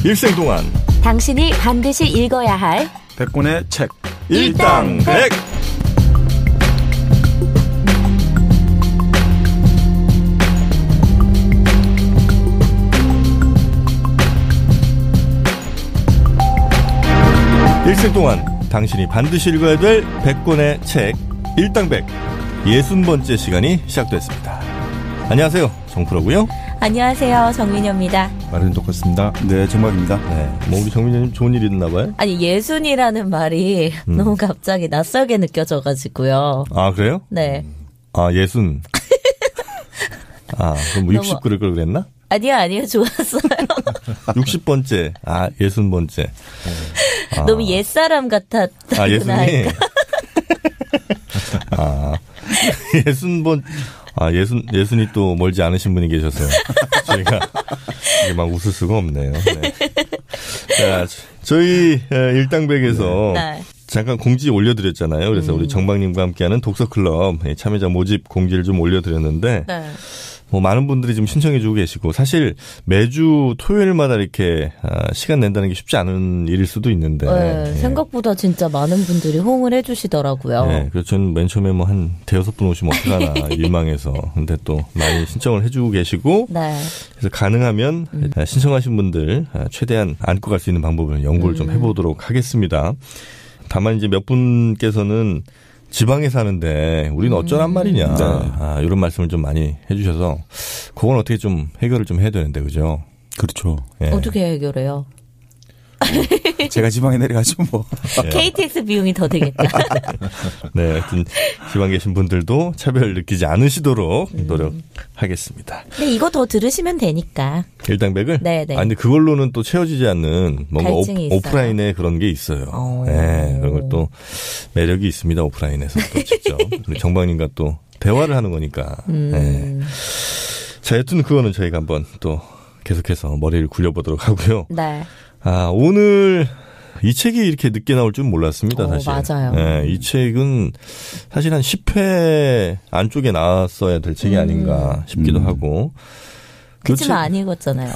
일생 동안 당신이 반드시 읽어야 할 100권의 책 일당백. 일생 동안 당신이 반드시 읽어야 될 100권의 책 일당백 60번째 시간이 시작됐습니다. 안녕하세요, 정프로고요. 안녕하세요, 정민여입니다. 마른 똑같습니다. 네, 정박입니다. 네, 뭐 우리 정민여님 좋은 일 있나 봐요? 아니, 예순이라는 말이 너무 갑자기 낯설게 느껴져가지고요. 아, 그래요? 네. 아, 예순. 아, 그럼 뭐 60 그럴 걸 그랬나? 아니요, 좋았어요. 60번째, 60번째. 아. 너무 옛사람 같았다. 아, 예순이. 예순이 또 멀지 않으신 분이 계셔서요. 저희가 이게 막 웃을 수가 없네요. 네. 자, 저희 일당백에서 네. 잠깐 공지 올려드렸잖아요. 그래서 우리 정박님과 함께하는 독서클럽 참여자 모집 공지를 좀 올려드렸는데, 네. 뭐 많은 분들이 지금 신청해주고 계시고, 사실 매주 토요일마다 이렇게 시간 낸다는 게 쉽지 않은 일일 수도 있는데, 네, 생각보다 진짜 많은 분들이 호응을 해주시더라고요. 네, 그래서 저는 맨 처음에 뭐 한 대여섯 분 오시면 어떡하나 일망해서, 근데 또 많이 신청을 해주고 계시고, 네. 그래서 가능하면 신청하신 분들 최대한 안고 갈 수 있는 방법을 연구를 좀 해보도록 하겠습니다. 다만 이제 몇 분께서는 지방에 사는데 우리는 어쩌란 말이냐, 네. 이런 말씀을 좀 많이 해주셔서 그건 어떻게 좀 해결을 좀 해야 되는데, 그죠? 그렇죠. 예. 어떻게 해결해요? 제가 지방에 내려가죠 뭐. KTX 비용이 더 되겠다. 네, 하여튼 지방 계신 분들도 차별 느끼지 않으시도록 노력하겠습니다. 근데 이거 더 들으시면 되니까. 일당백을? 네네. 근데 그걸로는 또 채워지지 않는 뭔가 갈증이 있어요. 오프라인에 그런 게 있어요. 네, 그런 걸 또 매력이 있습니다. 오프라인에서 또 직접 우리 정박님과 또 대화를 하는 거니까. 네. 자, 여튼 그거는 저희가 한번 또 계속해서 머리를 굴려보도록 하고요. 네. 오늘 이 책이 이렇게 늦게 나올 줄 몰랐습니다, 사실. 맞아요. 네, 이 책은 사실 한 10회 안쪽에 나왔어야 될 책이 아닌가 싶기도 하고. 그치만 안 읽었잖아요.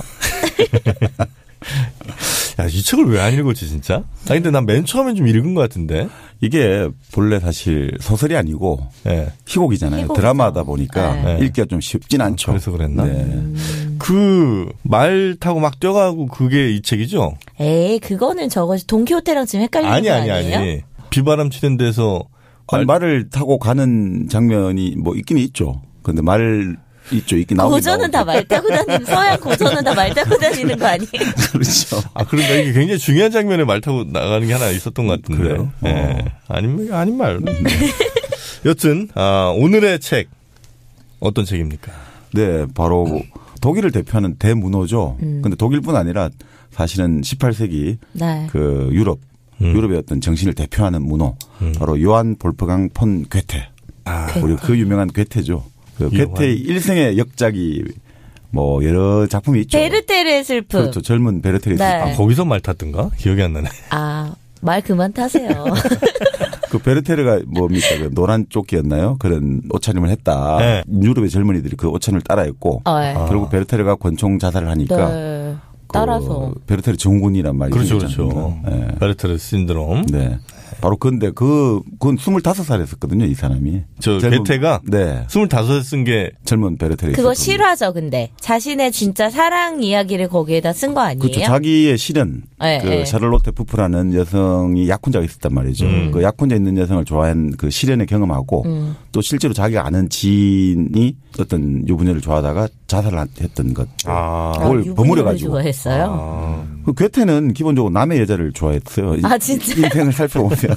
야, 이 책을 왜 안 읽었지, 진짜? 근데 난 맨 처음엔 좀 읽은 것 같은데. 이게 본래 사실 소설이 아니고 희곡이잖아요. 희곡이죠. 드라마다 보니까 읽기가 좀 쉽진 않죠. 그래서 그랬나? 네. 그 말 타고 막 뛰어가고 그게 이 책이죠? 에이, 그거는 저것이 돈키호테랑 지금 헷갈리는 거 아니에요? 아니. 비바람 치는 데서 말을 타고 가는 장면이 뭐 있긴 있죠. 근데 말 있긴 나오긴 고전은 다 말 타고 다니는, 서양 고전은 다 말 타고 다니는 거 아니에요? 그렇죠. 그러니까 이게 굉장히 중요한 장면에 말 타고 나가는 게 하나 있었던 것 같은데. 그래요? 네. 아닌 말. 여튼, 오늘의 책, 어떤 책입니까? 네, 바로 독일을 대표하는 대문호죠. 근데 독일뿐 아니라 사실은 18세기 네. 그 유럽의 어떤 정신을 대표하는 문호. 바로 요한 볼프강 폰 괴테. 우리 그 유명한 괴테죠. 그 괴테의 일생의 역작이 뭐 여러 작품이 있죠. 베르테르의 슬픔. 그렇죠. 젊은 베르테르의 네. 슬픔. 거기서 말 탔던가? 기억이 안 나네. 말 그만 타세요. 그 베르테르가 뭡니까? 그 노란 조끼였나요? 그런 옷차림을 했다. 네. 유럽의 젊은이들이 그 옷차림을 따라했고 네. 결국 베르테르가 권총 자살을 하니까 네. 따라서. 베르테르 증후군이란 말이 그렇죠. 있잖아요. 네. 베르테르 신드롬. 네. 바로 근데 그건 25살 했었거든요, 이 사람이. 괴테가? 네. 25살 쓴 게. 젊은 베르테르. 그거 실화죠, 근데. 자신의 진짜 사랑 이야기를 거기에다 쓴 거 아니에요? 그렇죠. 자기의 실은 네. 샤를로테 푸프라는 여성이 약혼자가 있었단 말이죠. 그 약혼자 있는 여성을 좋아한 그 시련의 경험하고 또 실제로 자기가 아는 지인이 어떤 유부녀를 좋아하다가 자살을 했던 것. 그걸 버무려가지고. 좋아했어요? 그 괴테는 기본적으로 남의 여자를 좋아했어요. 진짜? 인생을 살펴보세요.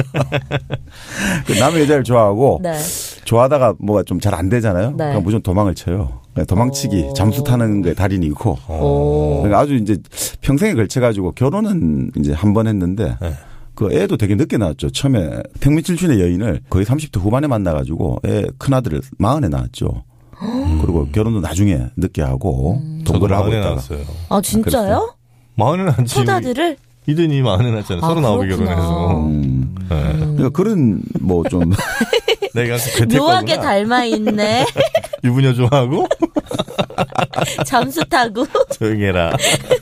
그 남의 여자를 좋아하고 네. 좋아하다가 뭐가 좀 잘 안 되잖아요. 네. 그럼 무조건 도망을 쳐요. 도망치기, 잠수 타는 게 달인이고. 그러니까 아주 이제 평생에 걸쳐가지고 결혼은 이제 한 번 했는데 그 애도 되게 늦게 낳았죠. 처음에 평민칠춘의 여인을 거의 30대 후반에 만나가지고 애 큰아들을 40에 낳았죠. 그리고 결혼도 나중에 늦게 하고 동거를 하고 있다가. 낳았어요. 진짜요? 40에 낳았지. 첫아들을? 이든이 40에 낳았잖아요. 39에 결혼해서. 그러니까 그런 뭐 좀 내가 괴테 묘하게 닮아 있네. 유부녀 좋아하고 잠수 타고. 조용히 해라.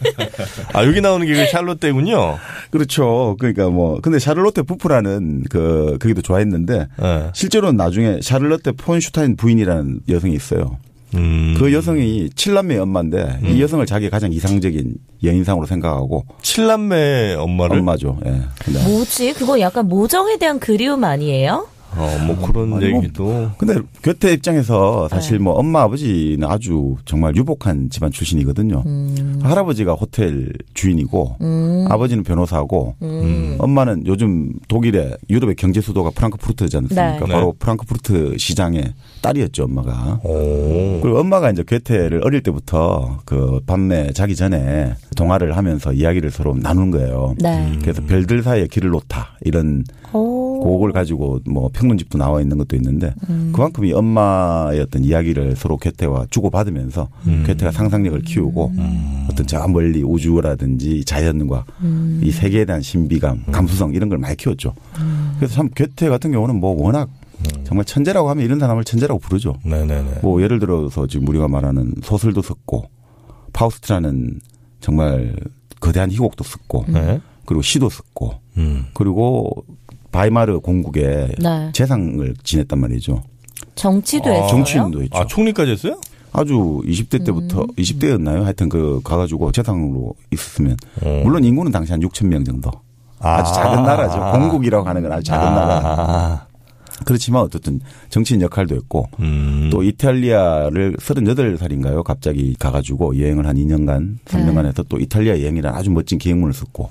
아, 여기 나오는 게 샬롯테군요. 그렇죠. 그러니까 뭐 근데 샤를로테 부프라는 그게도 좋아했는데 네. 실제로는 나중에 샤를로테 폰 슈타인 부인이라는 여성이 있어요. 그 여성이 7남매의 엄마인데 이 여성을 자기의 가장 이상적인 여인상으로 생각하고 7남매 엄마를? 엄마죠. 예. 네. 뭐지? 그거 약간 모정에 대한 그리움 아니에요? 뭐 그런 아니, 얘기도. 근데 괴테 입장에서 사실 뭐 엄마 아버지는 아주 정말 유복한 집안 출신이거든요. 할아버지가 호텔 주인이고 아버지는 변호사고 엄마는 요즘 독일의 유럽의 경제 수도가 프랑크푸르트지 않습니까? 네. 바로 프랑크푸르트 시장의 딸이었죠, 엄마가. 오. 그리고 엄마가 이제 괴테를 어릴 때부터 그 밤에 자기 전에 동화를 하면서 이야기를 서로 나누는 거예요. 네. 그래서 별들 사이에 길을 놓다 이런 곡을 가지고 뭐 평론집도 나와 있는 것도 있는데 그만큼 이 엄마의 어떤 이야기를 서로 괴테와 주고받으면서 괴테가 상상력을 키우고 어떤 저 멀리 우주라든지 자연과 이 세계에 대한 신비감, 감수성 이런 걸 많이 키웠죠. 그래서 참 괴테 같은 경우는 뭐 워낙 정말 천재라고 하면 이런 사람을 천재라고 부르죠. 네네네. 뭐 예를 들어서 지금 우리가 말하는 소설도 썼고 파우스트라는 정말 거대한 희곡도 썼고 그리고 시도 썼고 그리고 바이마르 공국에 네. 재상을 지냈단 말이죠. 정치도 했어요? 정치인도 했죠. 아, 총리까지 했어요? 아주 20대 때부터 20대였나요? 하여튼 그 가가지고 재상으로 있었으면 물론 인구는 당시 한 6천 명 정도. 아주 작은 나라죠. 공국이라고 하는 건 아주 작은 나라. 그렇지만 어쨌든 정치인 역할도 했고 또 이탈리아를 38살인가요? 갑자기 가가지고 여행을 한 2년간 3년간 해서 또 이탈리아 여행이라는 아주 멋진 기획문을 썼고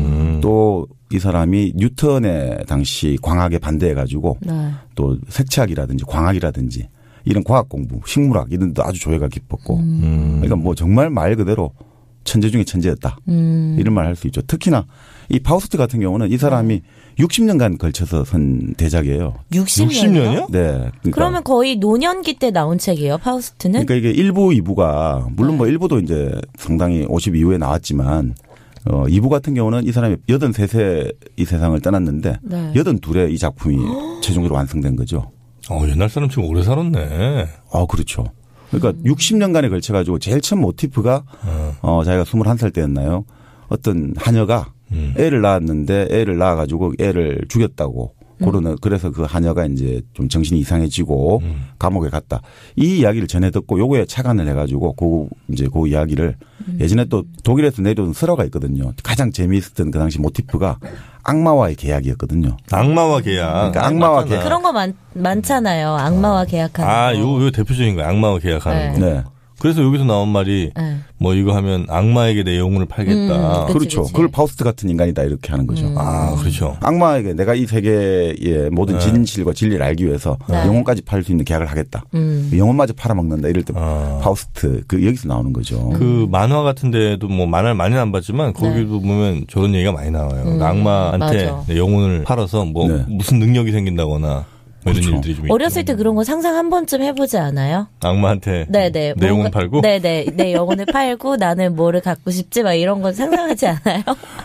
또 이 사람이 뉴턴의 당시 광학에 반대해가지고 네. 또 색채학이라든지 광학이라든지 이런 과학 공부, 식물학 이런 데도 아주 조예가 깊었고 그러니까 뭐 정말 말 그대로 천재 중에 천재였다. 이런 말 할 수 있죠. 특히나 이 파우스트 같은 경우는 이 사람이 60년간 걸쳐서 선 대작이에요. 60년이요? 네. 그러니까 그러면 거의 노년기 때 나온 책이에요, 파우스트는? 그러니까 이게 1부, 2부가 물론 뭐 1부도 이제 상당히 50 이후에 나왔지만 2부 같은 경우는 이 사람이 83세 이 세상을 떠났는데 네. 82에 이 작품이 최종적으로 완성된 거죠. 옛날 사람 지금 오래 살았네. 그렇죠. 그러니까 60년간에 걸쳐가지고 제일 처음 모티프가 자기가 21살 때였나요? 어떤 하녀가 애를 낳았는데 애를 낳아가지고 애를 죽였다고. 그래서 그 하녀가 이제 좀 정신이 이상해지고 감옥에 갔다. 이 이야기를 전해 듣고 요거에 착안을 해가지고 그 이야기를 예전에 또 독일에서 내려온 설화가 있거든요. 가장 재미있었던 그 당시 모티프가 악마와의 계약이었거든요. 악마와 계약. 그러니까 악마와 계약. 그런 거 많잖아요. 악마와 계약하는 거. 요 대표적인 거예요. 악마와 계약하는 거. 네. 그래서 여기서 나온 말이 뭐 이거 하면 악마에게 내 영혼을 팔겠다. 그렇죠. 그걸 파우스트 같은 인간이다 이렇게 하는 거죠. 그렇죠. 악마에게 내가 이 세계의 모든 진실과 진리를 알기 위해서 영혼까지 팔 수 있는 계약을 하겠다. 영혼마저 팔아먹는다 이럴 때 파우스트 여기서 나오는 거죠. 그 만화 같은 데도 뭐 만화를 많이는 안 봤지만 거기도 보면 저런 얘기가 많이 나와요. 악마한테 내 영혼을 팔아서 뭐 무슨 능력이 생긴다거나 이런 그렇죠. 일들이 좀 어렸을 있죠. 때 그런 거 상상 한 번쯤 해보지 않아요? 악마한테 네네. 내 영혼 팔고? 네네. 내 영혼을 팔고 나는 뭐를 갖고 싶지 막 이런 건 상상하지 않아요?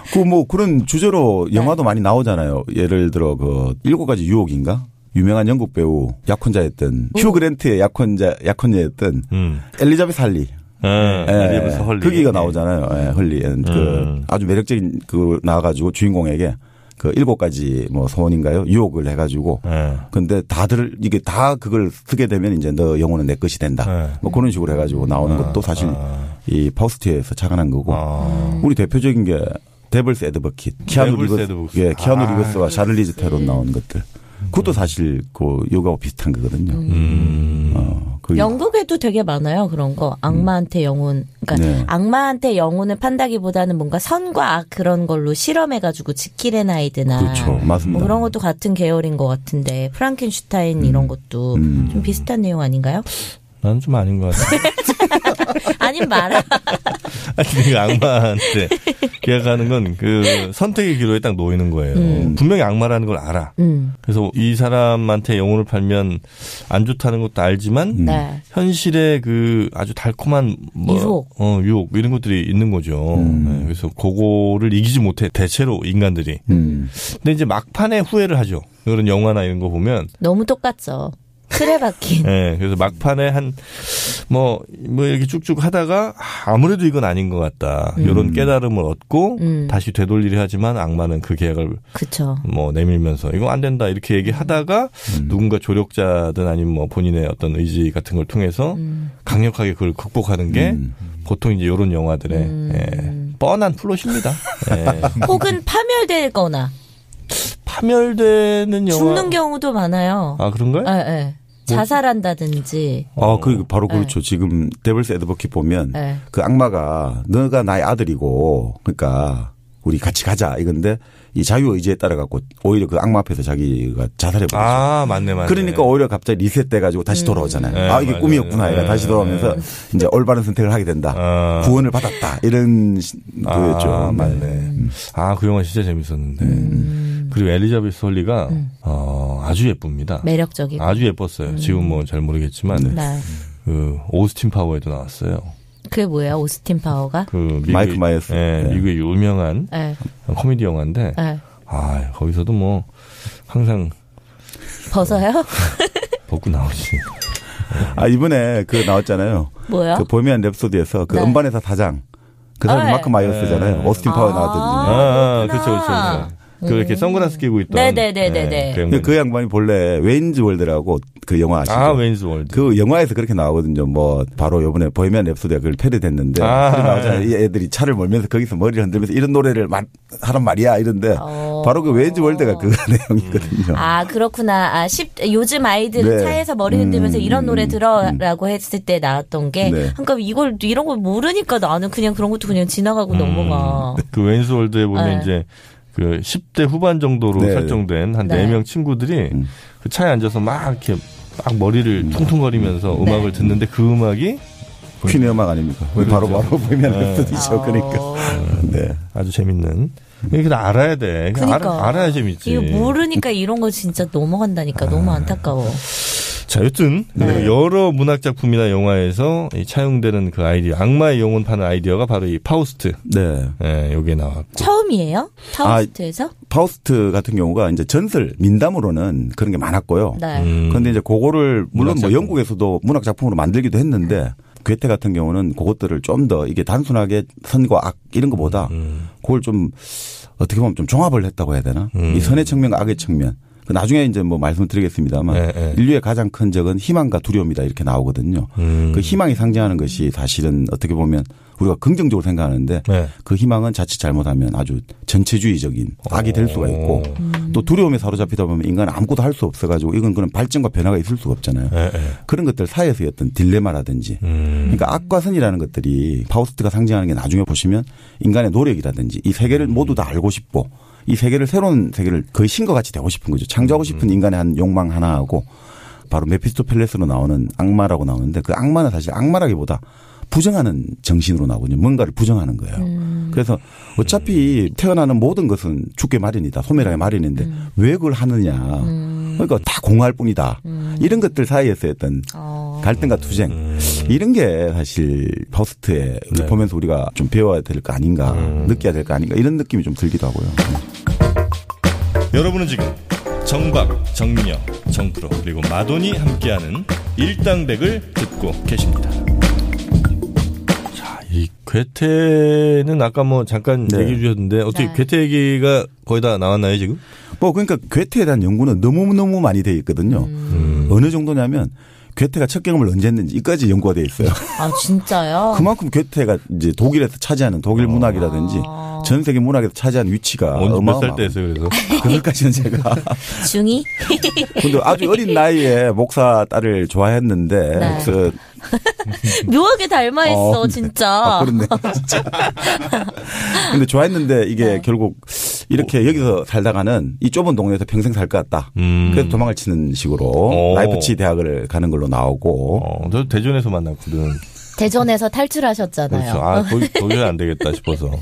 그런 주제로 영화도 많이 나오잖아요. 예를 들어 7가지 유혹인가? 유명한 영국 배우 약혼자였던 휴 그랜트의 약혼녀였던 엘리자베스 할리. 엘리자베스 헐리. 거기가 나오잖아요. 헐리. 아주 매력적인 나와가지고 주인공에게 7가지 뭐 소원인가요? 유혹을 해가지고. 근데 다들 이게 다 그걸 쓰게 되면 이제 너 영혼은 내 것이 된다. 뭐 그런 식으로 해가지고 나오는 것도 사실 이 파우스트에서 착안한 거고. 우리 대표적인 게 데블스 애드버킷. 키아누 리버스와 샤를리즈 테론 나온 것들. 그것도 사실 요거하고 비슷한 거거든요. 영국에도 되게 많아요. 그런 거. 악마한테 영혼. 그러니까 악마한테 영혼을 판다기보다는 뭔가 선과 악 그런 걸로 실험해가지고 지킬앤하이드나. 그렇죠. 맞습니다. 뭐 그런 것도 같은 계열인 것 같은데 프랑켄슈타인 이런 것도 좀 비슷한 내용 아닌가요? 나는 좀 아닌 것 같아. 아님 말아. 아니, 악마한테 계약하는 건 선택의 기로에 딱 놓이는 거예요. 분명히 악마라는 걸 알아. 그래서 이 사람한테 영혼을 팔면 안 좋다는 것도 알지만 현실에 아주 달콤한 유혹 이런 것들이 있는 거죠. 네, 그래서 그거를 이기지 못해 대체로 인간들이. 근데 이제 막판에 후회를 하죠. 이런 영화나 이런 거 보면 너무 똑같죠. 틀에 박힌. 네, 그래서 막판에 뭐 이렇게 쭉쭉 하다가 아무래도 이건 아닌 것 같다. 이런 깨달음을 얻고 다시 되돌리려 하지만 악마는 그 계약을 그쵸. 뭐 내밀면서 이거 안 된다 이렇게 얘기하다가 누군가 조력자든 아니면 뭐 본인의 어떤 의지 같은 걸 통해서 강력하게 그걸 극복하는 게 보통 이제 이런 영화들의 뻔한 플롯입니다. 혹은 파멸되거나. 파멸되는 영화. 죽는 경우도 많아요. 아, 그런가요? 네. 자살한다든지. 그 바로 그렇죠. 지금 데블스 애드보킷 보면 그 악마가 너가 나의 아들이고 그러니까 우리 같이 가자 이건데 이 자유의지에 따라 갖고 오히려 그 악마 앞에서 자기가 자살해버리죠. 아, 맞네. 그러니까 오히려 갑자기 리셋돼가지고 다시 돌아오잖아요. 이게 맞아요. 꿈이었구나. 얘가 다시 돌아오면서 이제 올바른 선택을 하게 된다. 구원을 받았다. 이런 거였죠. 맞네. 그 영화 진짜 재밌었는데. 그리고 엘리자베스 홀리가 아주 예쁩니다. 매력적이고. 아주 예뻤어요. 지금 뭐 잘 모르겠지만 그 오스틴 파워에도 나왔어요. 그게 뭐예요? 오스틴 파워가? 그 마이크 마이어스. 미국의 유명한 코미디 영화인데 거기서도 뭐 항상 벗어요? 벗고 나오지. 이번에 그 나왔잖아요. 뭐요? 그 보헤미안 랩소디에서 그 음반회사 사장. 그 사람이 마크 마이어스잖아요. 오스틴 파워 나왔던지. 그렇죠. 그렇게 선글라스 끼고 있던. 네네네네. 그 양반이 본래 웨인즈 월드라고 그 영화 아시죠? 웨인즈 월드. 그 영화에서 그렇게 나오거든요. 뭐 바로 이번에 보헤미안 랩소디가 그걸 패러디했는데 나오잖아요. 이 애들이 차를 몰면서 거기서 머리를 흔들면서 이런 노래를 하란 말이야 이런데 바로 그 웨인즈 월드가 그 내용이거든요. 그렇구나. 요즘 아이들은 차에서 머리 흔들면서 이런 노래 들어라고 했을 때 나왔던 게 그러니까 이런 걸 모르니까 나는 그냥 그런 것도 그냥 지나가고 넘어가. 그 웨인즈 월드에 보면 이제 그 10대 후반 정도로 설정된 한 4명 친구들이 그 차에 앉아서 막 이렇게 막 머리를 퉁퉁거리면서 음악을 듣는데 그 음악이 퀸의 음악 아닙니까? 바로 보면 랩소디죠. 그러니까. 아주 재밌는. 이게 알아야 돼. 그러니까. 알아야 재밌지. 이거 모르니까 이런 거 진짜 넘어간다니까. 너무 안타까워. 자, 여튼 여러 문학 작품이나 영화에서 차용되는 그 아이디어, 악마의 영혼 파는 아이디어가 바로 이 파우스트. 여기에 나왔고. 처음이에요? 파우스트에서? 파우스트 같은 경우가 이제 전설, 민담으로는 그런 게 많았고요. 그런데 이제 그거를 물론 뭐 영국에서도 문학 작품으로 만들기도 했는데 괴테 같은 경우는 그것들을 좀 더 이게 단순하게 선과 악 이런 것보다 그걸 좀 어떻게 보면 좀 종합을 했다고 해야 되나? 이 선의 측면, 악의 측면. 나중에 이제 뭐 말씀을 드리겠습니다만 인류의 가장 큰 적은 희망과 두려움이다 이렇게 나오거든요. 그 희망이 상징하는 것이 사실은 어떻게 보면 우리가 긍정적으로 생각하는데 그 희망은 자칫 잘못하면 아주 전체주의적인 악이 될 수가 있고 또 두려움에 사로잡히다 보면 인간은 아무것도 할 수 없어가지고 이건 그런 발전과 변화가 있을 수가 없잖아요. 그런 것들 사이에서의 어떤 딜레마라든지 그러니까 악과 선이라는 것들이 파우스트가 상징하는 게 나중에 보시면 인간의 노력이라든지 이 세계를 모두 다 알고 싶고 이 세계를 새로운 세계를 거의 신과 같이 되고 싶은 거죠. 창조하고 싶은 인간의 한 욕망 하나하고 바로 메피스토펠레스로 나오는 악마라고 나오는데 그 악마는 사실 악마라기보다 부정하는 정신으로 나오거든요. 뭔가를 부정하는 거예요. 그래서 어차피 태어나는 모든 것은 죽게 마련이다. 소멸하게 마련인데 왜 그걸 하느냐. 그러니까 다 공허할 뿐이다. 이런 것들 사이에서의 어떤 갈등과 투쟁. 이런 게 사실 파우스트에 보면서 우리가 좀 배워야 될 거 아닌가. 느껴야 될 거 아닌가. 이런 느낌이 좀 들기도 하고요. 여러분은 지금 정박, 정민영, 정프로 그리고 마돈이 함께하는 일당백을 듣고 계십니다. 이 괴테는 아까 뭐 잠깐 얘기해 주셨는데 어떻게 괴테 얘기가 거의 다 나왔나요 지금? 뭐 그러니까 괴테에 대한 연구는 너무너무 많이 돼 있거든요. 어느 정도냐면 괴테가 첫 경험을 언제 했는지 이까지 연구가 돼 있어요. 아 진짜요? 그만큼 괴테가 이제 독일에서 차지하는 독일 문학이라든지 전 세계 문학에서 차지하는 위치가 몇 살 때였어요 그래서? 그날까지는 제가 중2? 근데 아주 어린 나이에 목사 딸을 좋아했는데 그래서 묘하게 닮아 있어 진짜. 그렇네 진짜. 근데 좋아했는데 이게 결국 이렇게 여기서 살다가는 이 좁은 동네에서 평생 살 것 같다. 그래서 도망을 치는 식으로 라이프치 대학을 가는 걸로 나오고. 저 대전에서 만났거든. 대전에서 탈출하셨잖아요. 그렇죠. 거기는 안 되겠다 싶어서.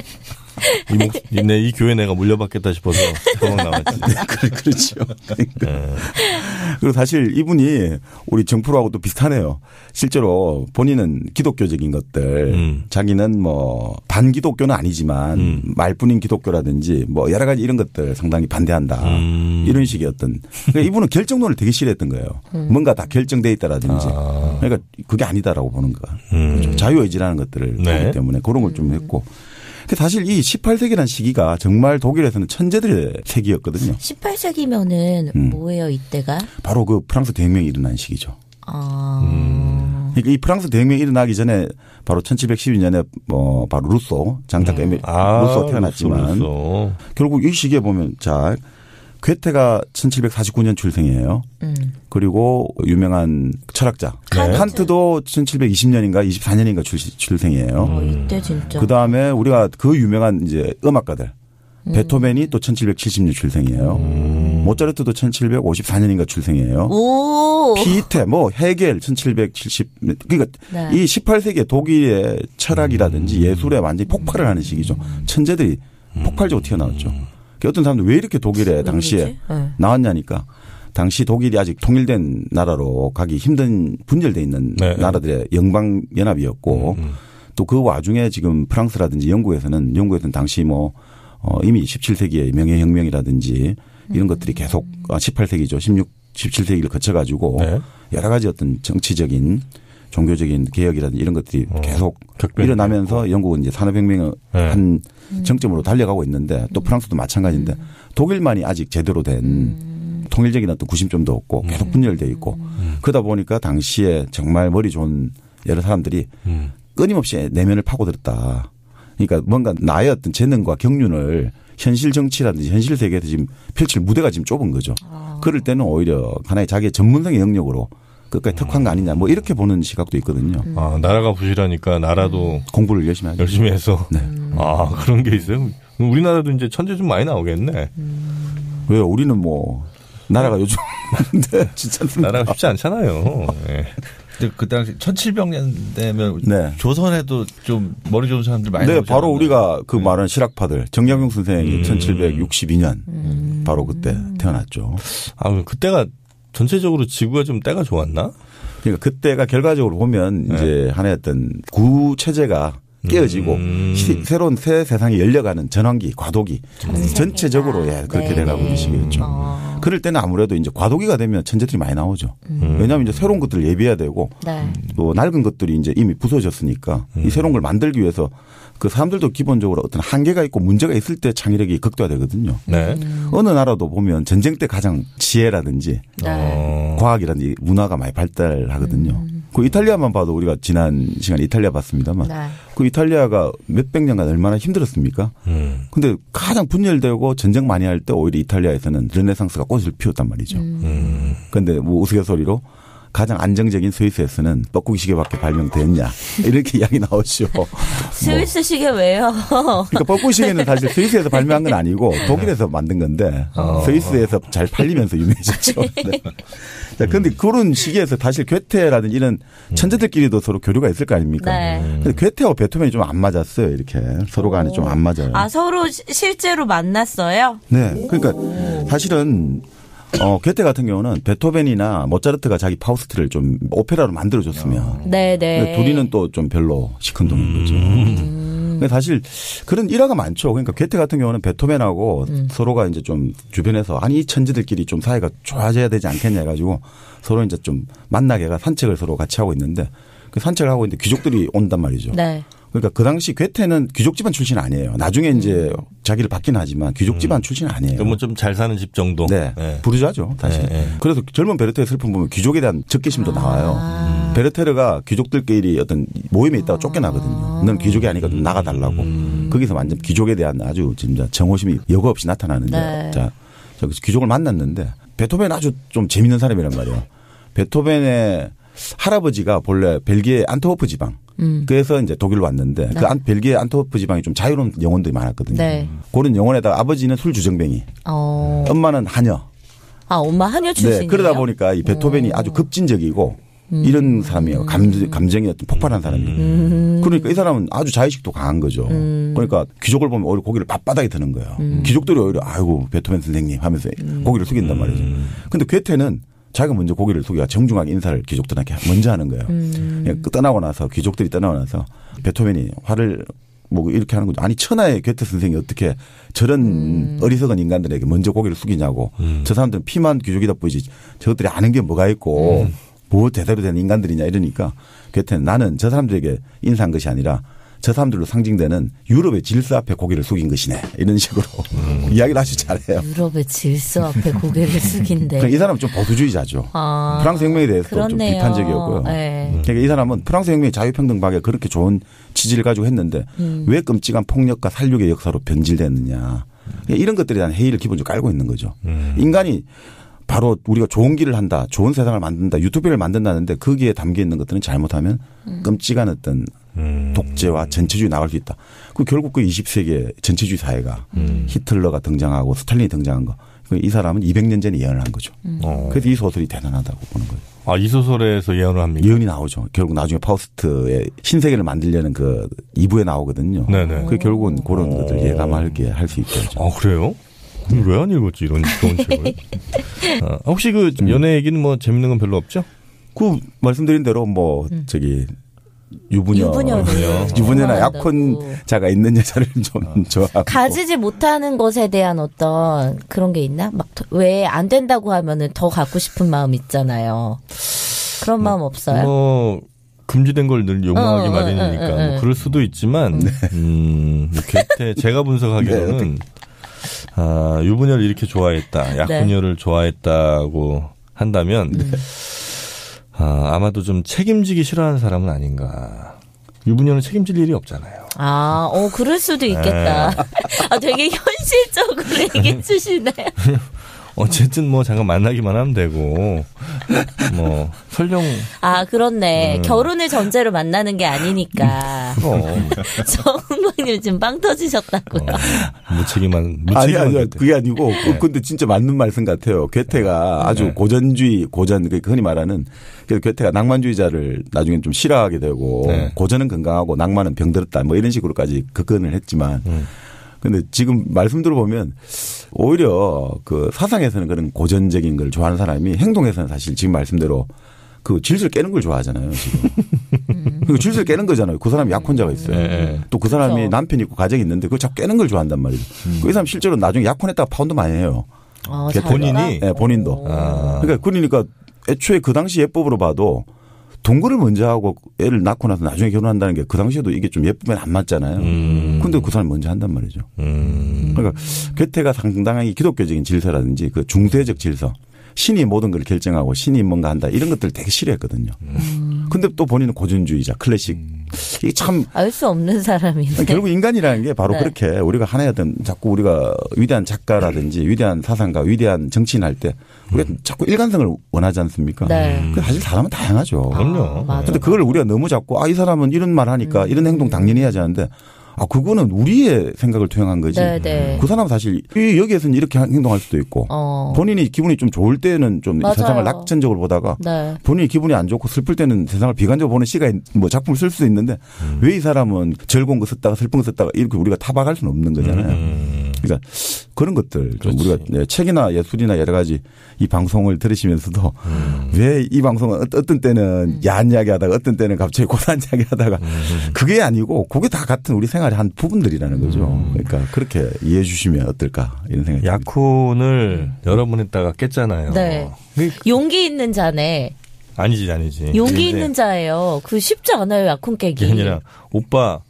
이 교회 내가 물려받겠다 싶어서 도망 나왔지. 그렇죠. 그리고 사실 이분이 우리 정프로하고도 비슷하네요. 실제로 본인은 기독교적인 것들, 자기는 뭐 반기독교는 아니지만 말뿐인 기독교라든지 뭐 여러 가지 이런 것들 상당히 반대한다. 이런 식의 어떤. 그러니까 이분은 결정론을 되게 싫어했던 거예요. 뭔가 다 결정돼 있다라든지. 그러니까 그게 아니다라고 보는 거야. 자유의지라는 것들을 보기 때문에 그런 걸 좀 했고. 사실 이 18세기라는 시기가 정말 독일에서는 천재들의 세기였거든요. 18세기면은 뭐예요, 이때가? 바로 그 프랑스 대혁명이 일어난 시기죠. 그러니까 이 프랑스 대혁명이 일어나기 전에 바로 1712년에 바로 루소 장작 루소 태어났지만 루소. 결국 이 시기에 보면 자 괴테가 1749년 출생이에요. 그리고 유명한 철학자 칸트도 1720년인가 24년인가 출생이에요. 이때 진짜. 그다음에 우리가 그 유명한 이제 음악가들 베토벤이 또 1770년 출생이에요. 모차르트도 1754년인가 출생이에요. 피테, 헤겔 1770. 그러니까 이 18세기에 독일의 철학이라든지 예술에 완전히 폭발을 하는 시기죠. 천재들이 폭발적으로 튀어나왔죠. 어떤 사람들 왜 이렇게 독일에 당시에 나왔냐니까 당시 독일이 아직 통일된 나라로 가기 힘든 분열돼 있는 나라들의 영방연합이었고 또 그 와중에 지금 프랑스라든지 영국에서는 당시 이미 17세기의 명예혁명이라든지 이런 것들이 계속 18세기죠. 17세기를 거쳐가지고 여러 가지 어떤 정치적인 종교적인 개혁이라든지 이런 것들이 계속 일어나면서 영국은 이제 산업혁명의 한 정점으로 달려가고 있는데 또 프랑스도 마찬가지인데 독일만이 아직 제대로 된 통일적인 어떤 구심점도 없고 계속 분열되어 있고 그러다 보니까 당시에 정말 머리 좋은 여러 사람들이 끊임없이 내면을 파고들었다. 그러니까 뭔가 나의 어떤 재능과 경륜을 현실 정치라든지 현실 세계에서 지금 펼칠 무대가 지금 좁은 거죠. 그럴 때는 오히려 하나의 자기의 전문성의 영역으로 끝까지 특화한 거 아니냐 이렇게 보는 시각도 있거든요. 나라가 부실하니까 나라도 공부를 열심히 해서. 네. 그런 게 있어요. 우리나라도 이제 천재 좀 많이 나오겠네. 왜요? 우리는 나라가 요즘 진짜 나라가 쉽지 않잖아요. 네. 그 당시 1700년대면 조선에도 좀 머리 좋은 사람들 많이 나오잖아요. 바로 우리가 그 말하는 실학파들 정약용 선생이 1762년 바로 그때 태어났죠. 그때가 전체적으로 지구가 좀 때가 좋았나? 그러니까 그때가 결과적으로 보면 이제 하나의 어떤 구체제가 깨어지고 새로운 새 세상이 열려가는 전환기, 과도기 전체적으로 그렇게 돼가고 있는 시기였죠. 그럴 때는 아무래도 이제 과도기가 되면 천재들이 많이 나오죠. 왜냐하면 이제 새로운 것들을 예비해야 되고 또 낡은 것들이 이제 이미 부서졌으니까 이 새로운 걸 만들기 위해서 그 사람들도 기본적으로 어떤 한계가 있고 문제가 있을 때 창의력이 극대화되거든요. 어느 나라도 보면 전쟁 때 가장 지혜라든지 과학이라든지 문화가 많이 발달하거든요. 그 이탈리아만 봐도 우리가 지난 시간에 이탈리아 봤습니다만 그 이탈리아가 몇백 년간 얼마나 힘들었습니까? 근데 가장 분열되고 전쟁 많이 할 때 오히려 이탈리아에서는 르네상스가 꽃을 피웠단 말이죠. 그런데 우스갯소리로 가장 안정적인 스위스에서는 뻐꾸기 시계밖에 발명됐냐 이렇게 이야기 나오죠. 스위스 시계 왜요? 그러니까 뻐꾸기 시계는 사실 스위스에서 발명한 건 아니고 독일에서 만든 건데 스위스에서 잘 팔리면서 유명해졌죠. 그런데 그런 시기에서 사실 괴테라든지 이런 천재들끼리도 서로 교류가 있을 거 아닙니까? 근데 괴테하고 베토벤이 좀 안 맞았어요. 이렇게 서로 간에 좀 안 맞아요. 서로 실제로 만났어요? 네. 그러니까 사실은 괴테 같은 경우는 베토벤이나 모차르트가 자기 파우스트를 좀 오페라로 만들어줬으면 둘이는 또 좀 별로 시큰둥인 거죠. 사실 그런 일화가 많죠. 그러니까 괴테 같은 경우는 베토벤하고 서로가 이제 좀 주변에서 이 천재들끼리 좀 사이가 좋아져야 되지 않겠냐 해가지고 서로 이제 좀 만나게가 산책을 서로 같이 하고 있는데 그 산책을 하고 있는데 귀족들이 온단 말이죠. 그러니까 그 당시 괴테는 귀족 집안 출신 아니에요. 나중에 이제 자기를 받긴 하지만 귀족 집안 출신 아니에요. 뭐 좀 잘 사는 집 정도. 부르주아죠, 사실. 그래서 젊은 베르테의 슬픔 보면 귀족에 대한 적개심도 나와요. 베르테르가 귀족들끼리 어떤 모임에 있다가 쫓겨나거든요. 너는 귀족이 아니니까 나가달라고. 거기서 완전 귀족에 대한 아주 진짜 정호심이 여과 없이 나타나는데, 자, 귀족을 만났는데 베토벤은 아주 좀 재밌는 사람이란 말이에요. 베토벤의 할아버지가 본래 벨기에 안트워프 지방. 그래서 이제 독일로 왔는데 그 벨기에 안트워프 지방이 좀 자유로운 영혼들이 많았거든요. 그런 영혼에다가 아버지는 술 주정뱅이, 엄마는 하녀. 엄마 하녀 출신이에요. 그러다 보니까 이 베토벤이 아주 급진적이고 이런 사람이에요. 감정이 어떤 폭발한 사람이에요. 그러니까 이 사람은 아주 자의식도 강한 거죠. 그러니까 귀족을 보면 오히려 고개를 맞바닥에 드는 거예요. 귀족들이 오히려 아이고 베토벤 선생님 하면서 고개를 숙인단 말이죠. 근데 괴테는 자기가 먼저 고개를 숙여 정중하게 인사를 귀족들한테 먼저 하는 거예요. 떠나고 나서 귀족들이 떠나고 나서 베토벤이 화를 뭐 이렇게 하는 거죠. 아니 천하의 괴테 선생이 어떻게 저런 어리석은 인간들에게 먼저 고개를 숙이냐고. 저 사람들은 피만 귀족이다 보이지 저것들이 아는 게 뭐가 있고 뭐 대대로 되는 인간들이냐 이러니까 괴테는 나는 저 사람들에게 인사한 것이 아니라 저 사람들로 상징되는 유럽의 질서 앞에 고개를 숙인 것이네. 이런 식으로 이야기를 아주 잘해요. 유럽의 질서 앞에 고개를 숙인데. 이 사람은 좀 보수주의자죠. 프랑스 혁명에 대해서도 그렇네요. 좀 비판적이었고요. 네. 그러니까 이 사람은 프랑스 혁명의 자유평등박에 그렇게 좋은 취지를 가지고 했는데 왜 끔찍한 폭력과 살육의 역사로 변질됐느냐. 이런 것들에 대한 회의를 기본적으로 깔고 있는 거죠. 인간이 바로 우리가 좋은 길을 한다. 좋은 세상을 만든다. 유토피아를 만든다는데 거기에 담겨 있는 것들은 잘못하면 끔찍한 어떤 독재와 전체주의 나갈 수 있다. 그 결국 그 20세기의 전체주의 사회가 히틀러가 등장하고 스탈린이 등장한 거. 이 사람은 200년 전에 예언을 한 거죠. 그래서 이 소설이 대단하다고 보는 거예요. 아, 이 소설에서 예언을 합니까? 예언이 나오죠. 결국 나중에 파우스트의 신세계를 만들려는 그 2부에 나오거든요. 네네. 그게 결국은 그런 것들 예감하게 할 수 있겠죠. 아, 그래요? 왜 안 읽었지 이런 좋은 책을? 혹시 그 연애 얘기는 뭐 재밌는 건 별로 없죠? 그 말씀드린 대로 뭐 저기 유부녀나 약혼자가 있는 여자를 좀 좋아하고 가지지 못하는 것에 대한 어떤 그런 게 있나? 막 왜 안 된다고 하면은 더 갖고 싶은 마음 있잖아요. 그런 마음 없어요? 뭐 금지된 걸 늘 욕망하기 마련이니까 뭐 그럴 수도 있지만 괴테 제가 분석하기로는 네. 유부녀를 이렇게 좋아했다, 약혼녀를 네. 좋아했다고 한다면 아마도 좀 책임지기 싫어하는 사람은 아닌가. 유부녀는 책임질 일이 없잖아요. 그럴 수도 있겠다. 되게 현실적으로 얘기해 주시네요. 어쨌든 뭐 잠깐 만나기만 하면 되고 뭐 설령 그렇네. 결혼을 전제로 만나는 게 아니니까. 정은광님 지금 빵 터지셨다고요. 무책임한 아니 그게 아니고 근데 진짜 맞는 말씀 같아요. 괴테가 아주 고전주의 흔히 말하는 그래서 괴테가 낭만주의자를 나중에 좀 싫어하게 되고 고전은 건강하고 낭만은 병들었다 뭐 이런 식으로까지 급건을 했지만 근데 지금 말씀 들어보면 오히려 그 사상에서는 그런 고전적인 걸 좋아하는 사람이 행동에서는 사실 지금 말씀대로 그 질서를 깨는 걸 좋아하잖아요, 지금. 그 질서를 깨는 거잖아요. 그 사람이 약혼자가 있어요. 또 그 사람이 그렇죠. 남편이 있고 가정이 있는데 그걸 자꾸 깨는 걸 좋아한단 말이죠. 그 사람 실제로 나중에 약혼했다가 파혼도 많이 해요. 본인이? 네, 본인도. 그러니까 애초에 그 당시 예법으로 봐도 동거를 먼저 하고 애를 낳고 나서 나중에 결혼한다는 게 그 당시에도 이게 좀 예쁘면 안 맞잖아요. 근데 그 사람이 먼저 한단 말이죠. 그러니까 괴테가 상당히 기독교적인 질서라든지 그 중세적 질서. 신이 모든 걸 결정하고 신이 뭔가 한다 이런 것들 되게 싫어했거든요. 근데 또 본인은 고전주의자 클래식. 이게 참 알 수 없는 사람이네. 결국 인간이라는 게 바로 그렇게 우리가 하나였던 자꾸 우리가 위대한 작가라든지 위대한 사상가 위대한 정치인 할 때 우리가 자꾸 일관성을 원하지 않습니까? 네. 사실 사람은 다양하죠. 그럼요. 그런데 그걸 우리가 너무 자꾸 이 사람은 이런 말 하니까 이런 행동 당연히 해야지 하는데 그거는 우리의 생각을 투영한 거지. 네네. 그 사람은 사실 여기에서는 이렇게 행동할 수도 있고 본인이 기분이 좀 좋을 때는 좀 세상을 낙천적으로 보다가 본인이 기분이 안 좋고 슬플 때는 세상을 비관적으로 보는 시가 뭐 작품을 쓸 수도 있는데 왜 이 사람은 즐거운 거 썼다가 슬픈 거 썼다가 이렇게 우리가 타박할 수는 없는 거잖아요. 그러니까 그런 것들 좀 우리가 책이나 예술이나 여러 가지 이 방송을 들으시면서도 왜 이 방송은 어떤 때는 야한 이야기 하다가 어떤 때는 갑자기 고단 이야기 하다가 그게 아니고 그게 다 같은 우리 생활의 한 부분들이라는 거죠. 그러니까 그렇게 이해해 주시면 어떨까 이런 생각이 듭니다. 약혼을 여러 번 했다가 깼잖아요. 네. 용기 있는 자네. 아니지. 용기 있는 자예요. 그 쉽지 않아요. 약혼 깨기. 그게 아니라 오빠